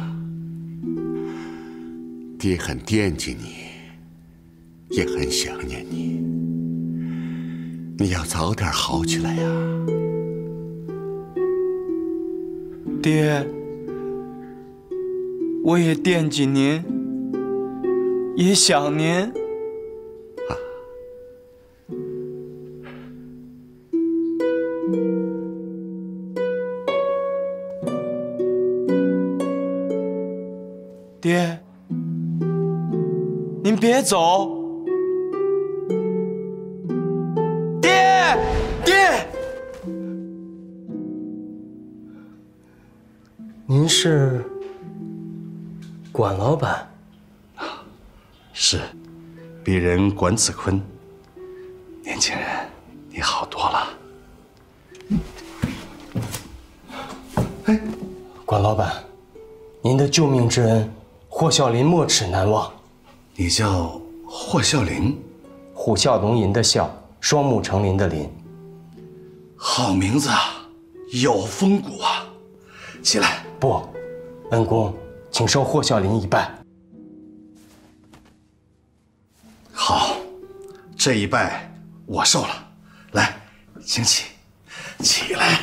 爹很惦记你，也很想念你。你要早点好起来呀。 爹，我也惦记您，也想您。爹，您别走！爹，爹， 您是管老板？ 是，鄙人管子坤。年轻人，你好多了。 哎，管老板，您的救命之恩，霍啸林没齿难忘。 你叫霍啸林？ 虎啸龙吟的啸，双木成林的林。 好名字啊，有风骨啊！起来。 不，恩公，请受霍啸林一拜。 好，这一拜我受了。来，请起，起来。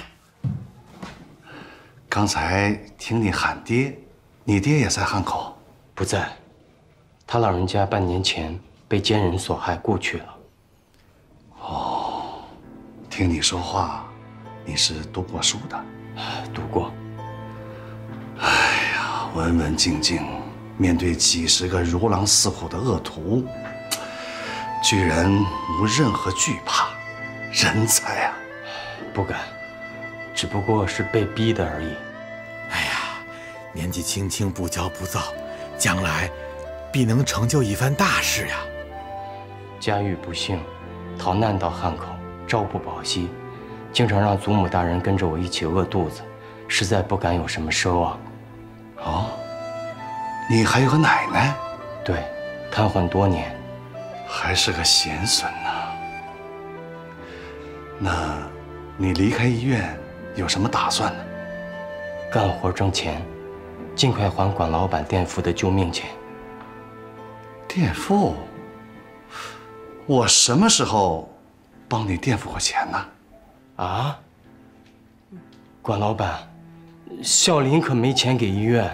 刚才听你喊爹，你爹也在汉口？ 不在，他老人家半年前被奸人所害，故去了。 哦，听你说话，你是读过书的？ 读过。 哎呀，文文静静，面对几十个如狼似虎的恶徒，居然无任何惧怕，人才啊！ 不敢，只不过是被逼的而已。 哎呀，年纪轻轻不骄不躁，将来必能成就一番大事呀！ 家遇不幸，逃难到汉口，朝不保夕，经常让祖母大人跟着我一起饿肚子，实在不敢有什么奢望。 哦，你还有个奶奶？ 对，瘫痪多年， 还是个贤孙呐。那，你离开医院有什么打算呢？ 干活挣钱，尽快还管老板垫付的救命钱。 垫付？我什么时候帮你垫付过钱呢？ 啊？管老板，啸林可没钱给医院。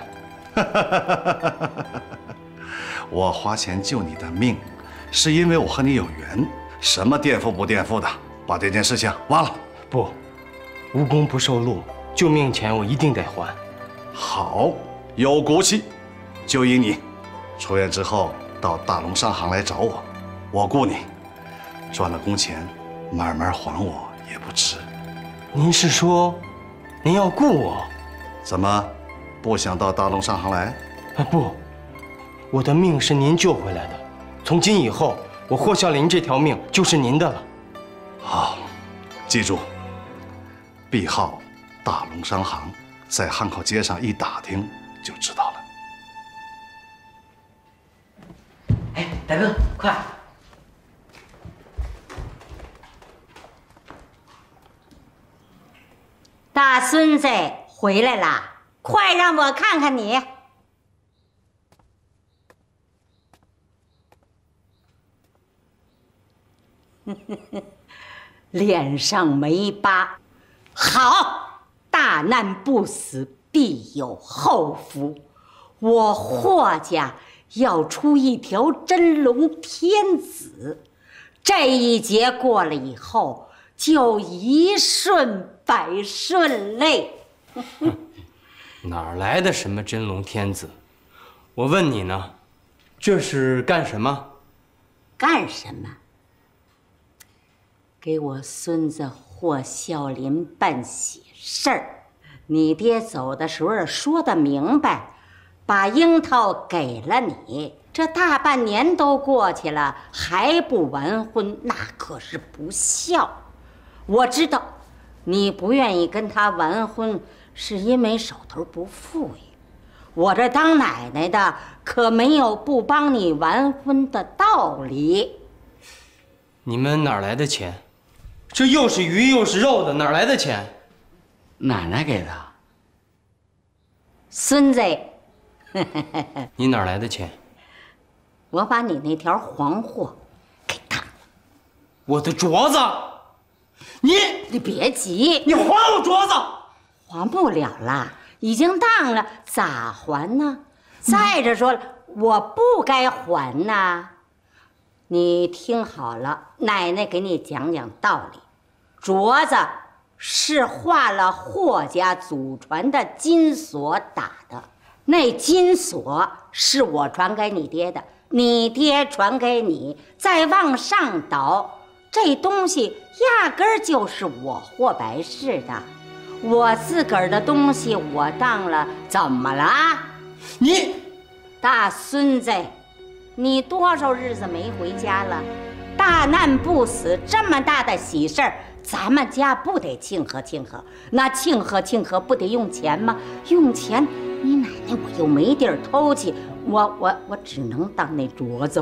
我花钱救你的命，是因为我和你有缘。什么垫付不垫付的，把这件事情忘了。 不，无功不受禄，救命钱我一定得还。 好，有骨气，就依你。出院之后到大龙商行来找我，我雇你，赚了工钱，慢慢还我也不迟。 您是说，您要雇我？ 怎么，不想到大龙商行来？ 不，我的命是您救回来的，从今以后，我霍啸林这条命就是您的了。 好，记住，B号大龙商行，在汉口街上一打听就知道了。 哎，大哥，快！ 大孙子回来啦，快让我看看你。脸上没疤，好，大难不死必有后福。我霍家要出一条真龙天子，这一劫过了以后，就一顺百顺嘞。 哪来的什么真龙天子？我问你呢，这是干什么？ 干什么？给我孙子霍孝林办喜事儿。你爹走的时候说的明白，把樱桃给了你，这大半年都过去了，还不完婚，那可是不孝。我知道，你不愿意跟他完婚，是因为手头不富裕。我这当奶奶的可没有不帮你完婚的道理。 你们哪来的钱？这又是鱼又是肉的，哪来的钱？ 奶奶给的。 孙子， 你哪来的钱？ 我把你那条黄货给当了。 我的镯子，你别急， 你还我镯子。 还不了了，已经当了，咋还呢？再者说了，我不该还呐。你听好了，奶奶给你讲讲道理。镯子是画了霍家祖传的金锁打的，那金锁是我传给你爹的，你爹传给你，再往上倒，这东西压根儿就是我霍白氏的。我自个儿的东西我当了，怎么了？ 你大孙子，你多少日子没回家了？大难不死，这么大的喜事儿，咱们家不得庆贺庆贺？那庆贺庆贺不得用钱吗？用钱，你奶奶我又没地儿偷去，我只能当那镯子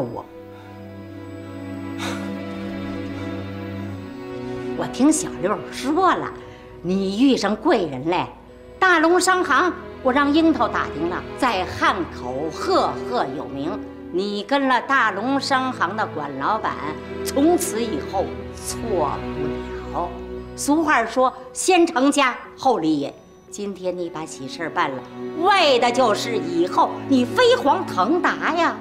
我听小六说了，你遇上贵人嘞，大龙商行，我让樱桃打听了，在汉口赫赫有名。你跟了大龙商行的管老板，从此以后错不了。俗话说，先成家后立业。今天你把喜事办了，为的就是以后你飞黄腾达呀。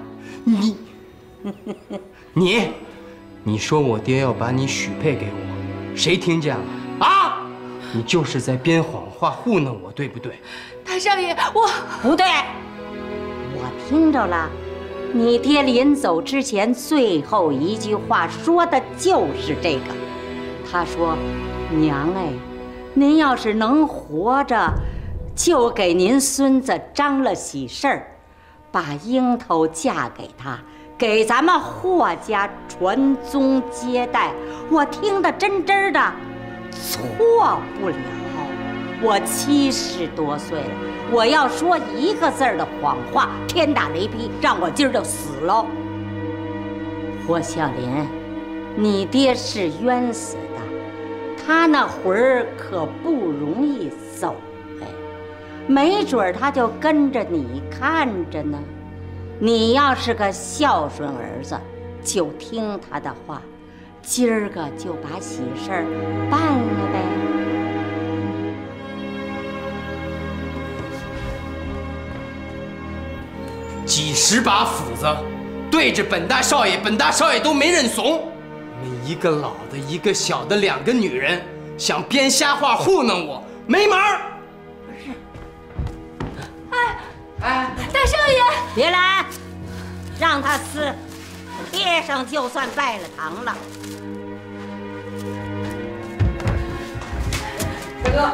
你说我爹要把你许配给我，谁听见了啊？你就是在编谎话糊弄我，对不对？ 大少爷，我不对，我听着了。你爹临走之前最后一句话说的就是这个，他说：“娘哎，您要是能活着，就给您孙子张了喜事儿，把樱桃嫁给他，给咱们霍家传宗接代。”我听得真真的，错不了。我70多岁了，我要说一个字儿的谎话，天打雷劈，让我今儿就死喽。霍孝林，你爹是冤死的，他那魂儿可不容易走哎，没准他就跟着你看着呢。你要是个孝顺儿子，就听他的话，今儿个就把喜事儿办了呗。 几十把斧子对着本大少爷，本大少爷都没认怂。你们一个老的，一个小的，两个女人，想编瞎话糊弄我，没门儿！ 不是， 大少爷， 别来，让他撕，贴上就算拜了堂了。 大哥。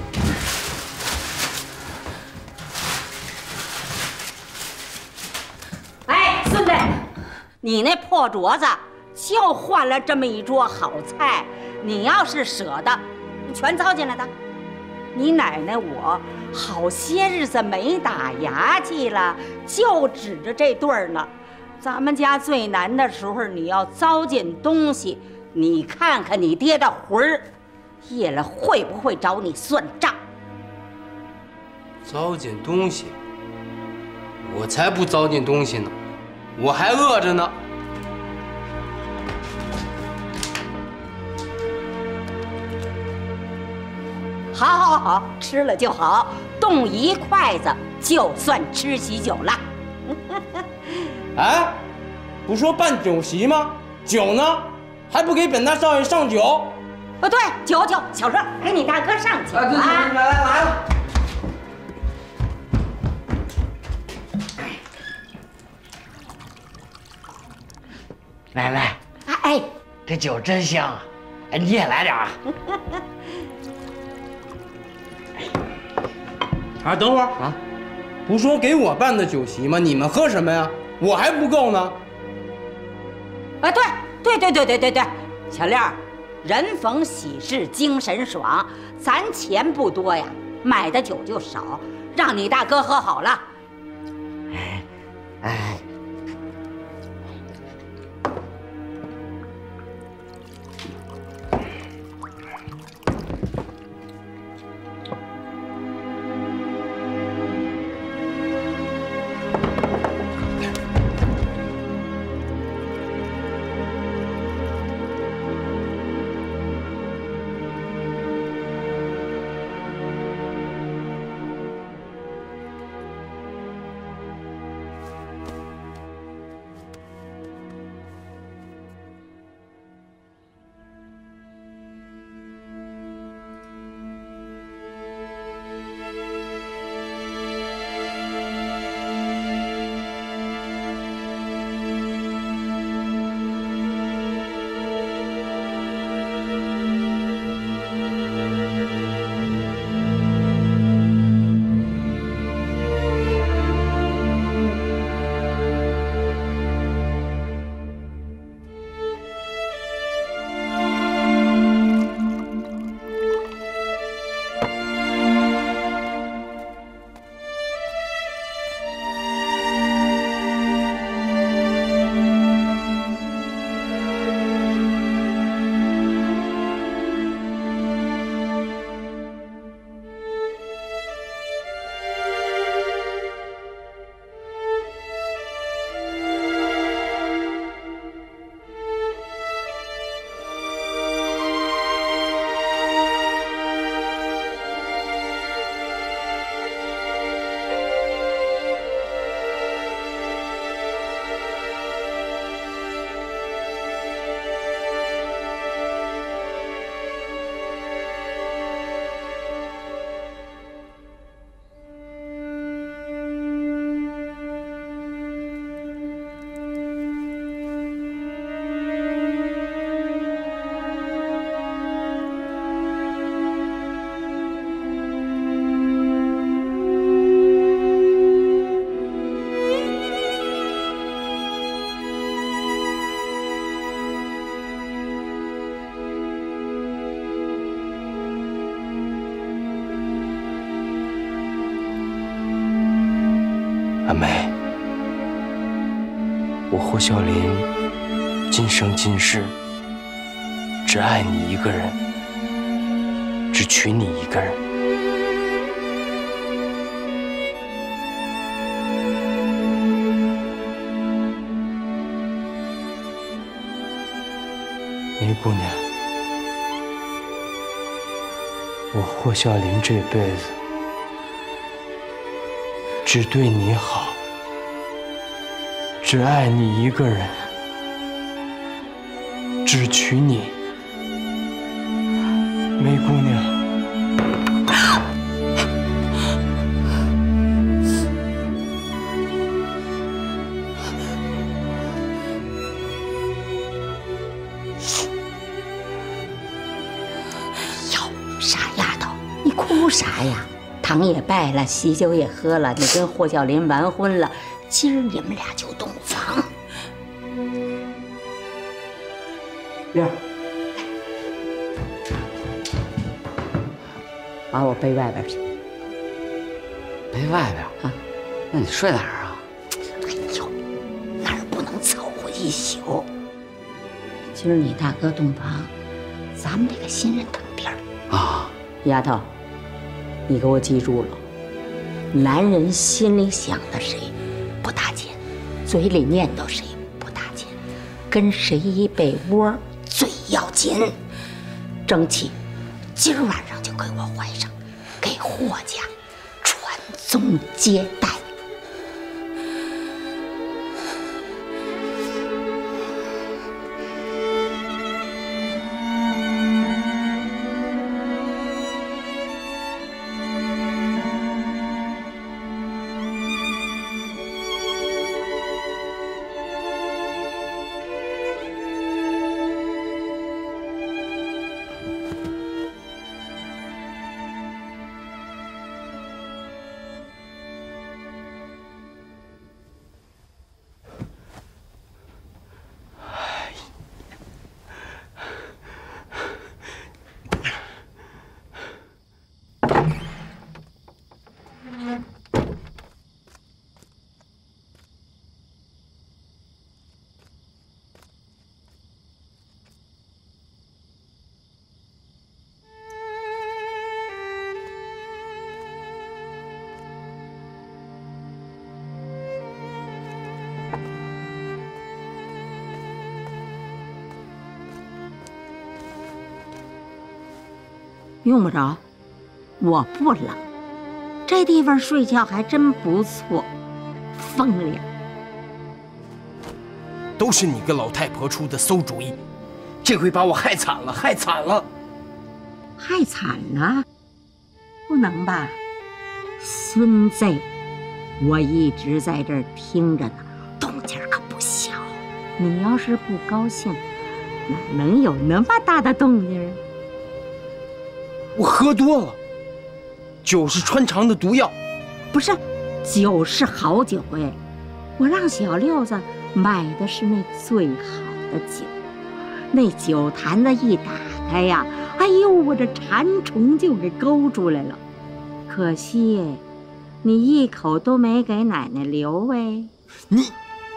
哎，孙子，你那破镯子就换了这么一桌好菜，你要是舍得，全糟践了的。 你奶奶我好些日子没打牙祭了，就指着这对儿呢。咱们家最难的时候，你要糟践东西，你看看你爹的魂儿，夜了会不会找你算账？ 糟践东西？我才不糟践东西呢，我还饿着呢。 好，好，好，吃了就好，动一筷子就算吃喜酒了。 哎，不说办酒席吗？酒呢？还不给本大少爷上酒？ 对，酒，小乐给你大哥上酒啊！ 来了。 奶奶， 哎， 这酒真香啊！哎，你也来点啊！ 啊，等会儿啊，不说给我办的酒席吗？你们喝什么呀？我还不够呢。 啊，对，小六，人逢喜事精神爽，咱钱不多呀，买的酒就少，让你大哥喝好了。 哎。 阿梅，我霍孝林今生今世只爱你一个人，只娶你一个人。梅姑娘，我霍孝林这辈子只对你好，只爱你一个人，只娶你，梅姑娘。 哟，傻丫头，你哭啥呀？堂也拜了，喜酒也喝了，你跟霍孝林完婚了，今儿你们俩就洞房。 亮， 把我背外边去。 背外边啊？ 那你睡哪儿啊？ 哎呦，那儿不能凑合一宿。今儿你大哥洞房，咱们这个新人当边啊。 丫头，你给我记住了，男人心里想的谁不搭肩，嘴里念叨谁不搭肩，跟谁一被窝最要紧。争气，今儿晚上就给我怀上，给霍家传宗接代。用不着，我不冷，这地方睡觉还真不错，风凉。 都是你个老太婆出的馊主意，这回把我害惨了，害惨了， 害惨了，不能吧？孙子，我一直在这儿听着呢，动静可不小。你要是不高兴，哪能有那么大的动静？ 我喝多了，酒是穿肠的毒药。 不是，酒是好酒哎，我让小六子买的是那最好的酒，那酒坛子一打开呀，哎呦，我这馋虫就给勾出来了。可惜，你一口都没给奶奶留哎。 你，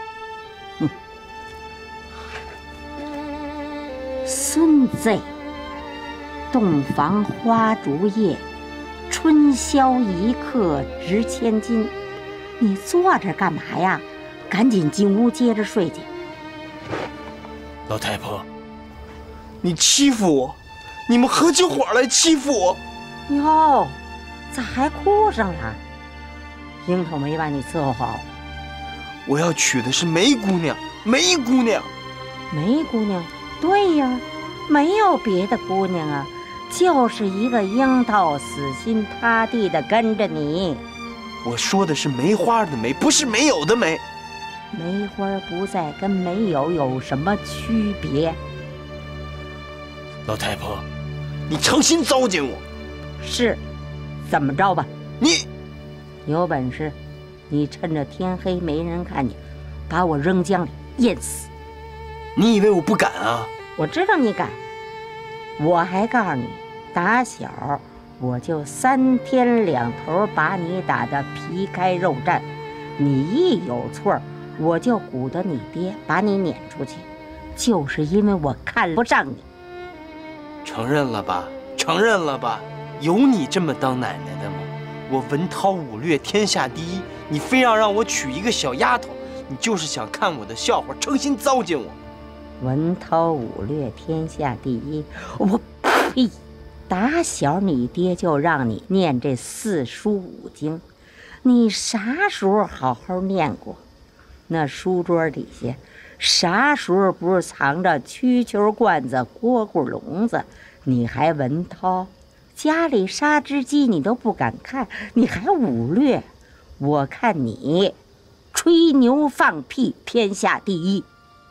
孙子。洞房花烛夜，春宵一刻值千金。你坐着干嘛呀？赶紧进屋接着睡去。 老太婆，你欺负我，你们合起伙来欺负我。 哟，咋还哭上了？樱桃没把你伺候好。 我要娶的是梅姑娘，梅姑娘。 梅姑娘，对呀，没有别的姑娘啊。就是一个樱桃死心塌地的跟着你。 我说的是梅花的梅，不是没有的梅。 梅花不在跟没有有什么区别？ 老太婆，你诚心糟践我。 是，怎么着吧？ 你有本事，你趁着天黑没人看见，把我扔江里淹死。 你以为我不敢啊？ 我知道你敢。我还告诉你，打小我就3天2头把你打得皮开肉绽，你一有错，我就鼓捣你爹把你撵出去，就是因为我看不上你。 承认了吧？承认了吧？有你这么当奶奶的吗？我文韬武略天下第一，你非要让我娶一个小丫头，你就是想看我的笑话，诚心糟践我。 文韬武略天下第一，我呸！打小你爹就让你念这4书5经，你啥时候好好念过？那书桌底下啥时候不是藏着蛐球罐子、蝈蝈笼子？你还文韬，家里杀只鸡你都不敢看，你还武略？我看你吹牛放屁，天下第一。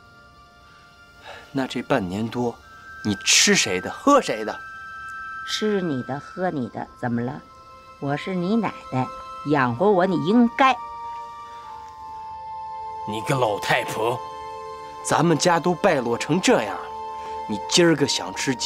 那这半年多，你吃谁的，喝谁的？ 吃你的，喝你的，怎么了？我是你奶奶，养活我你应该。 你个老太婆，咱们家都败落成这样了，你今儿个想吃鸡，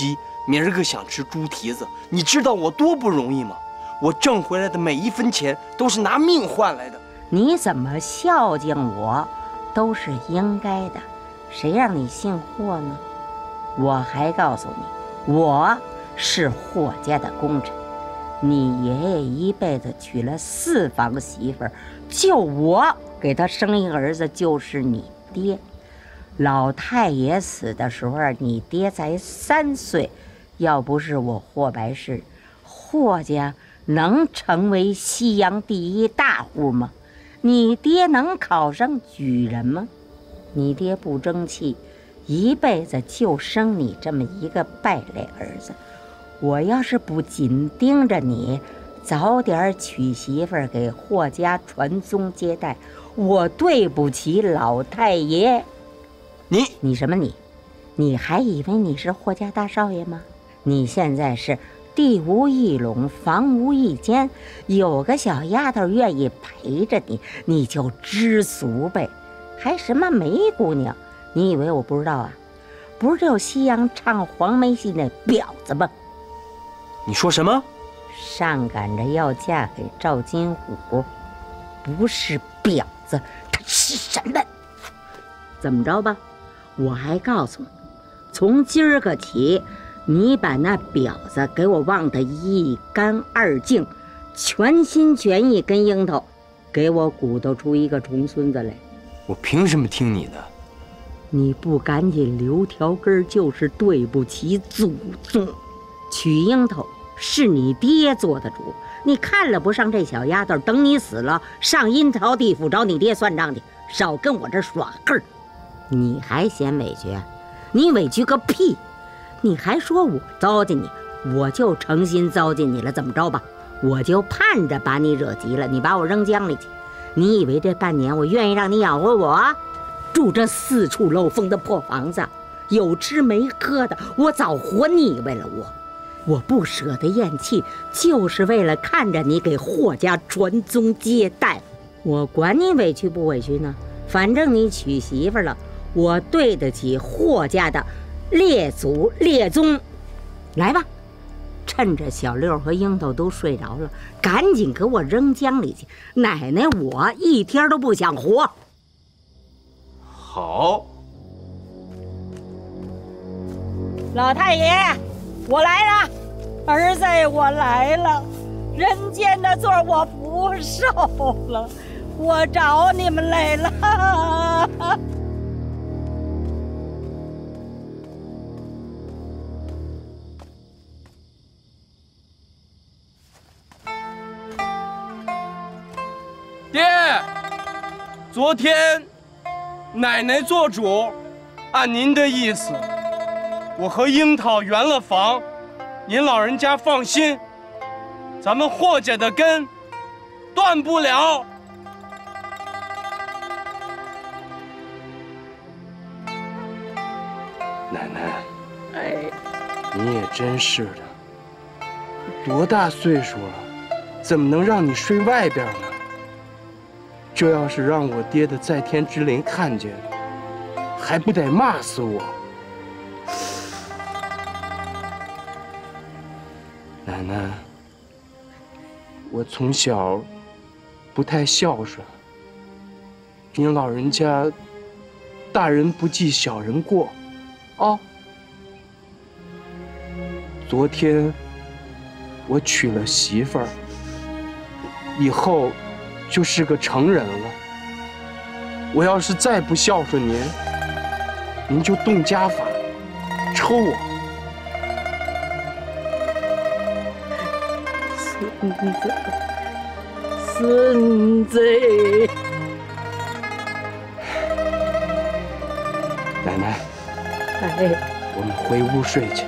明儿个想吃猪蹄子，你知道我多不容易吗？我挣回来的每一分钱都是拿命换来的。 你怎么孝敬我，都是应该的，谁让你姓霍呢？我还告诉你，我是霍家的功臣。你爷爷一辈子娶了4房媳妇儿，就我给他生一个儿子，就是你爹。老太爷死的时候，你爹才3岁，要不是我霍白氏，霍家能成为西洋第1大户吗？你爹能考上举人吗？你爹不争气，一辈子就生你这么一个败类儿子。我要是不紧盯着你，早点娶媳妇儿给霍家传宗接代，我对不起老太爷。你什么你？你还以为你是霍家大少爷吗？你现在是地无一垄，房无一间，有个小丫头愿意陪着你，你就知足呗。还什么梅姑娘？你以为我不知道啊？不是只有西洋唱黄梅戏那婊子吗？ 你说什么？ 上赶着要嫁给赵金虎，不是婊子，她是什么？怎么着吧？我还告诉你，从今儿个起，你把那婊子给我忘得一干二净，全心全意跟樱桃给我鼓捣出一个重孙子来。 我凭什么听你的？ 你不赶紧留条根，就是对不起祖宗。娶樱桃是你爹做的主，你看了不上这小丫头，等你死了上阴曹地府找你爹算账去，少跟我这耍个儿。你还嫌委屈？你委屈个屁！你还说我糟践你，我就诚心糟践你了。怎么着吧？我就盼着把你惹急了，你把我扔江里去。你以为这半年我愿意让你养活我？住这4处漏风的破房子，有吃没喝的，我早活腻歪了。我不舍得咽气，就是为了看着你给霍家传宗接代。我管你委屈不委屈呢？反正你娶媳妇了，我对得起霍家的列祖列宗。来吧，趁着小六和樱桃都睡着了，赶紧给我扔江里去。奶奶我一天都不想活。 好， 老太爷，我来了，儿子我来了，人间的罪我不受了，我找你们来了。 爹，昨天奶奶做主，按您的意思，我和樱桃圆了房，您老人家放心，咱们霍家的根断不了。奶奶， 哎， 你也真是的，多大岁数了，怎么能让你睡外边呢？这要是让我爹的在天之灵看见，还不得骂死我！奶奶，我从小不太孝顺，您老人家大人不计小人过，哦。昨天我娶了媳妇儿，以后就是个成人了。我要是再不孝顺您，您就动家法，抽我。 孙子， 奶奶，我们回屋睡去。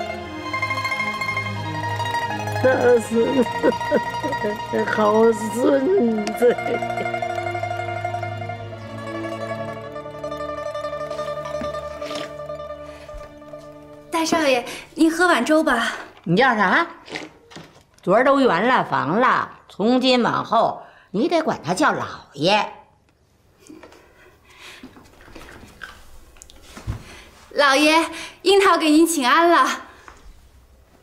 那是好孙子。 大少爷，您喝碗粥吧。 你叫啥？昨儿都圆了房了，从今往后你得管他叫老爷。 老爷，樱桃给您请安了。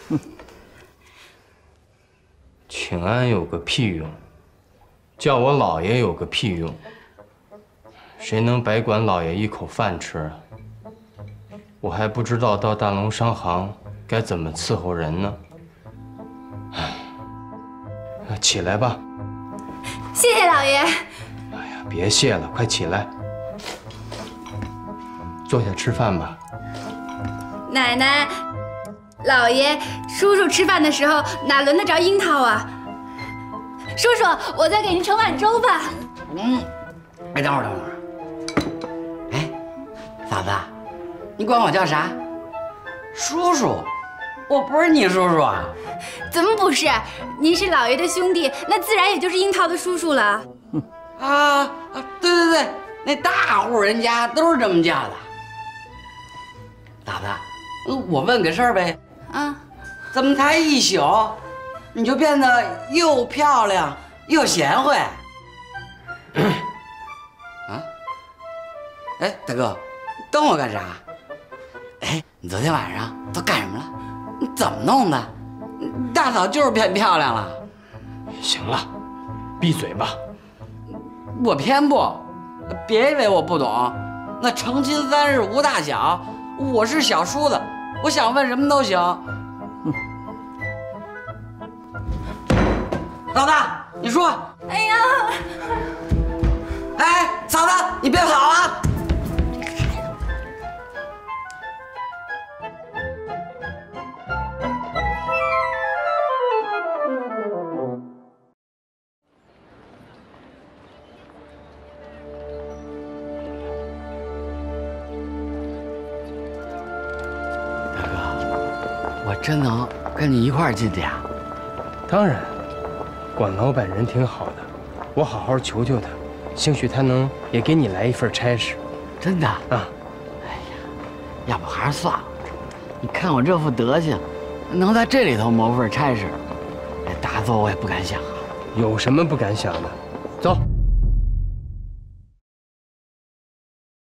请安有个屁用，叫我老爷有个屁用。谁能白管老爷一口饭吃啊？我还不知道到大龙商行该怎么伺候人呢。哎，起来吧。 谢谢老爷。 别谢了，快起来，坐下吃饭吧。 奶奶、老爷、叔叔吃饭的时候哪轮得着樱桃啊？叔叔，我再给您盛碗粥吧。 哎，等会儿。哎，嫂子，你管我叫啥？叔叔，我不是你叔叔啊。 怎么不是？您是老爷的兄弟，那自然也就是樱桃的叔叔了。 对，那大户人家都是这么叫的。嫂子，我问个事儿呗。怎么才一宿，你就变得又漂亮又贤惠？哎，大哥，等我干啥？哎，你昨天晚上都干什么了？你怎么弄的？大嫂就是变漂亮了。 行了，闭嘴吧。 我偏不，别以为我不懂。那成亲3日无大小，我是小叔子，我想问什么都行。嫂子，你说。 哎呀！ 哎，嫂子，你别跑啊！我真能跟你一块儿进去啊？ 当然，管老板人挺好的，我好好求求他，兴许他能也给你来一份差事。 真的啊？哎呀，要不还是算了。你看我这副德行，能在这里头谋份差事，大作我也不敢想啊。 有什么不敢想的？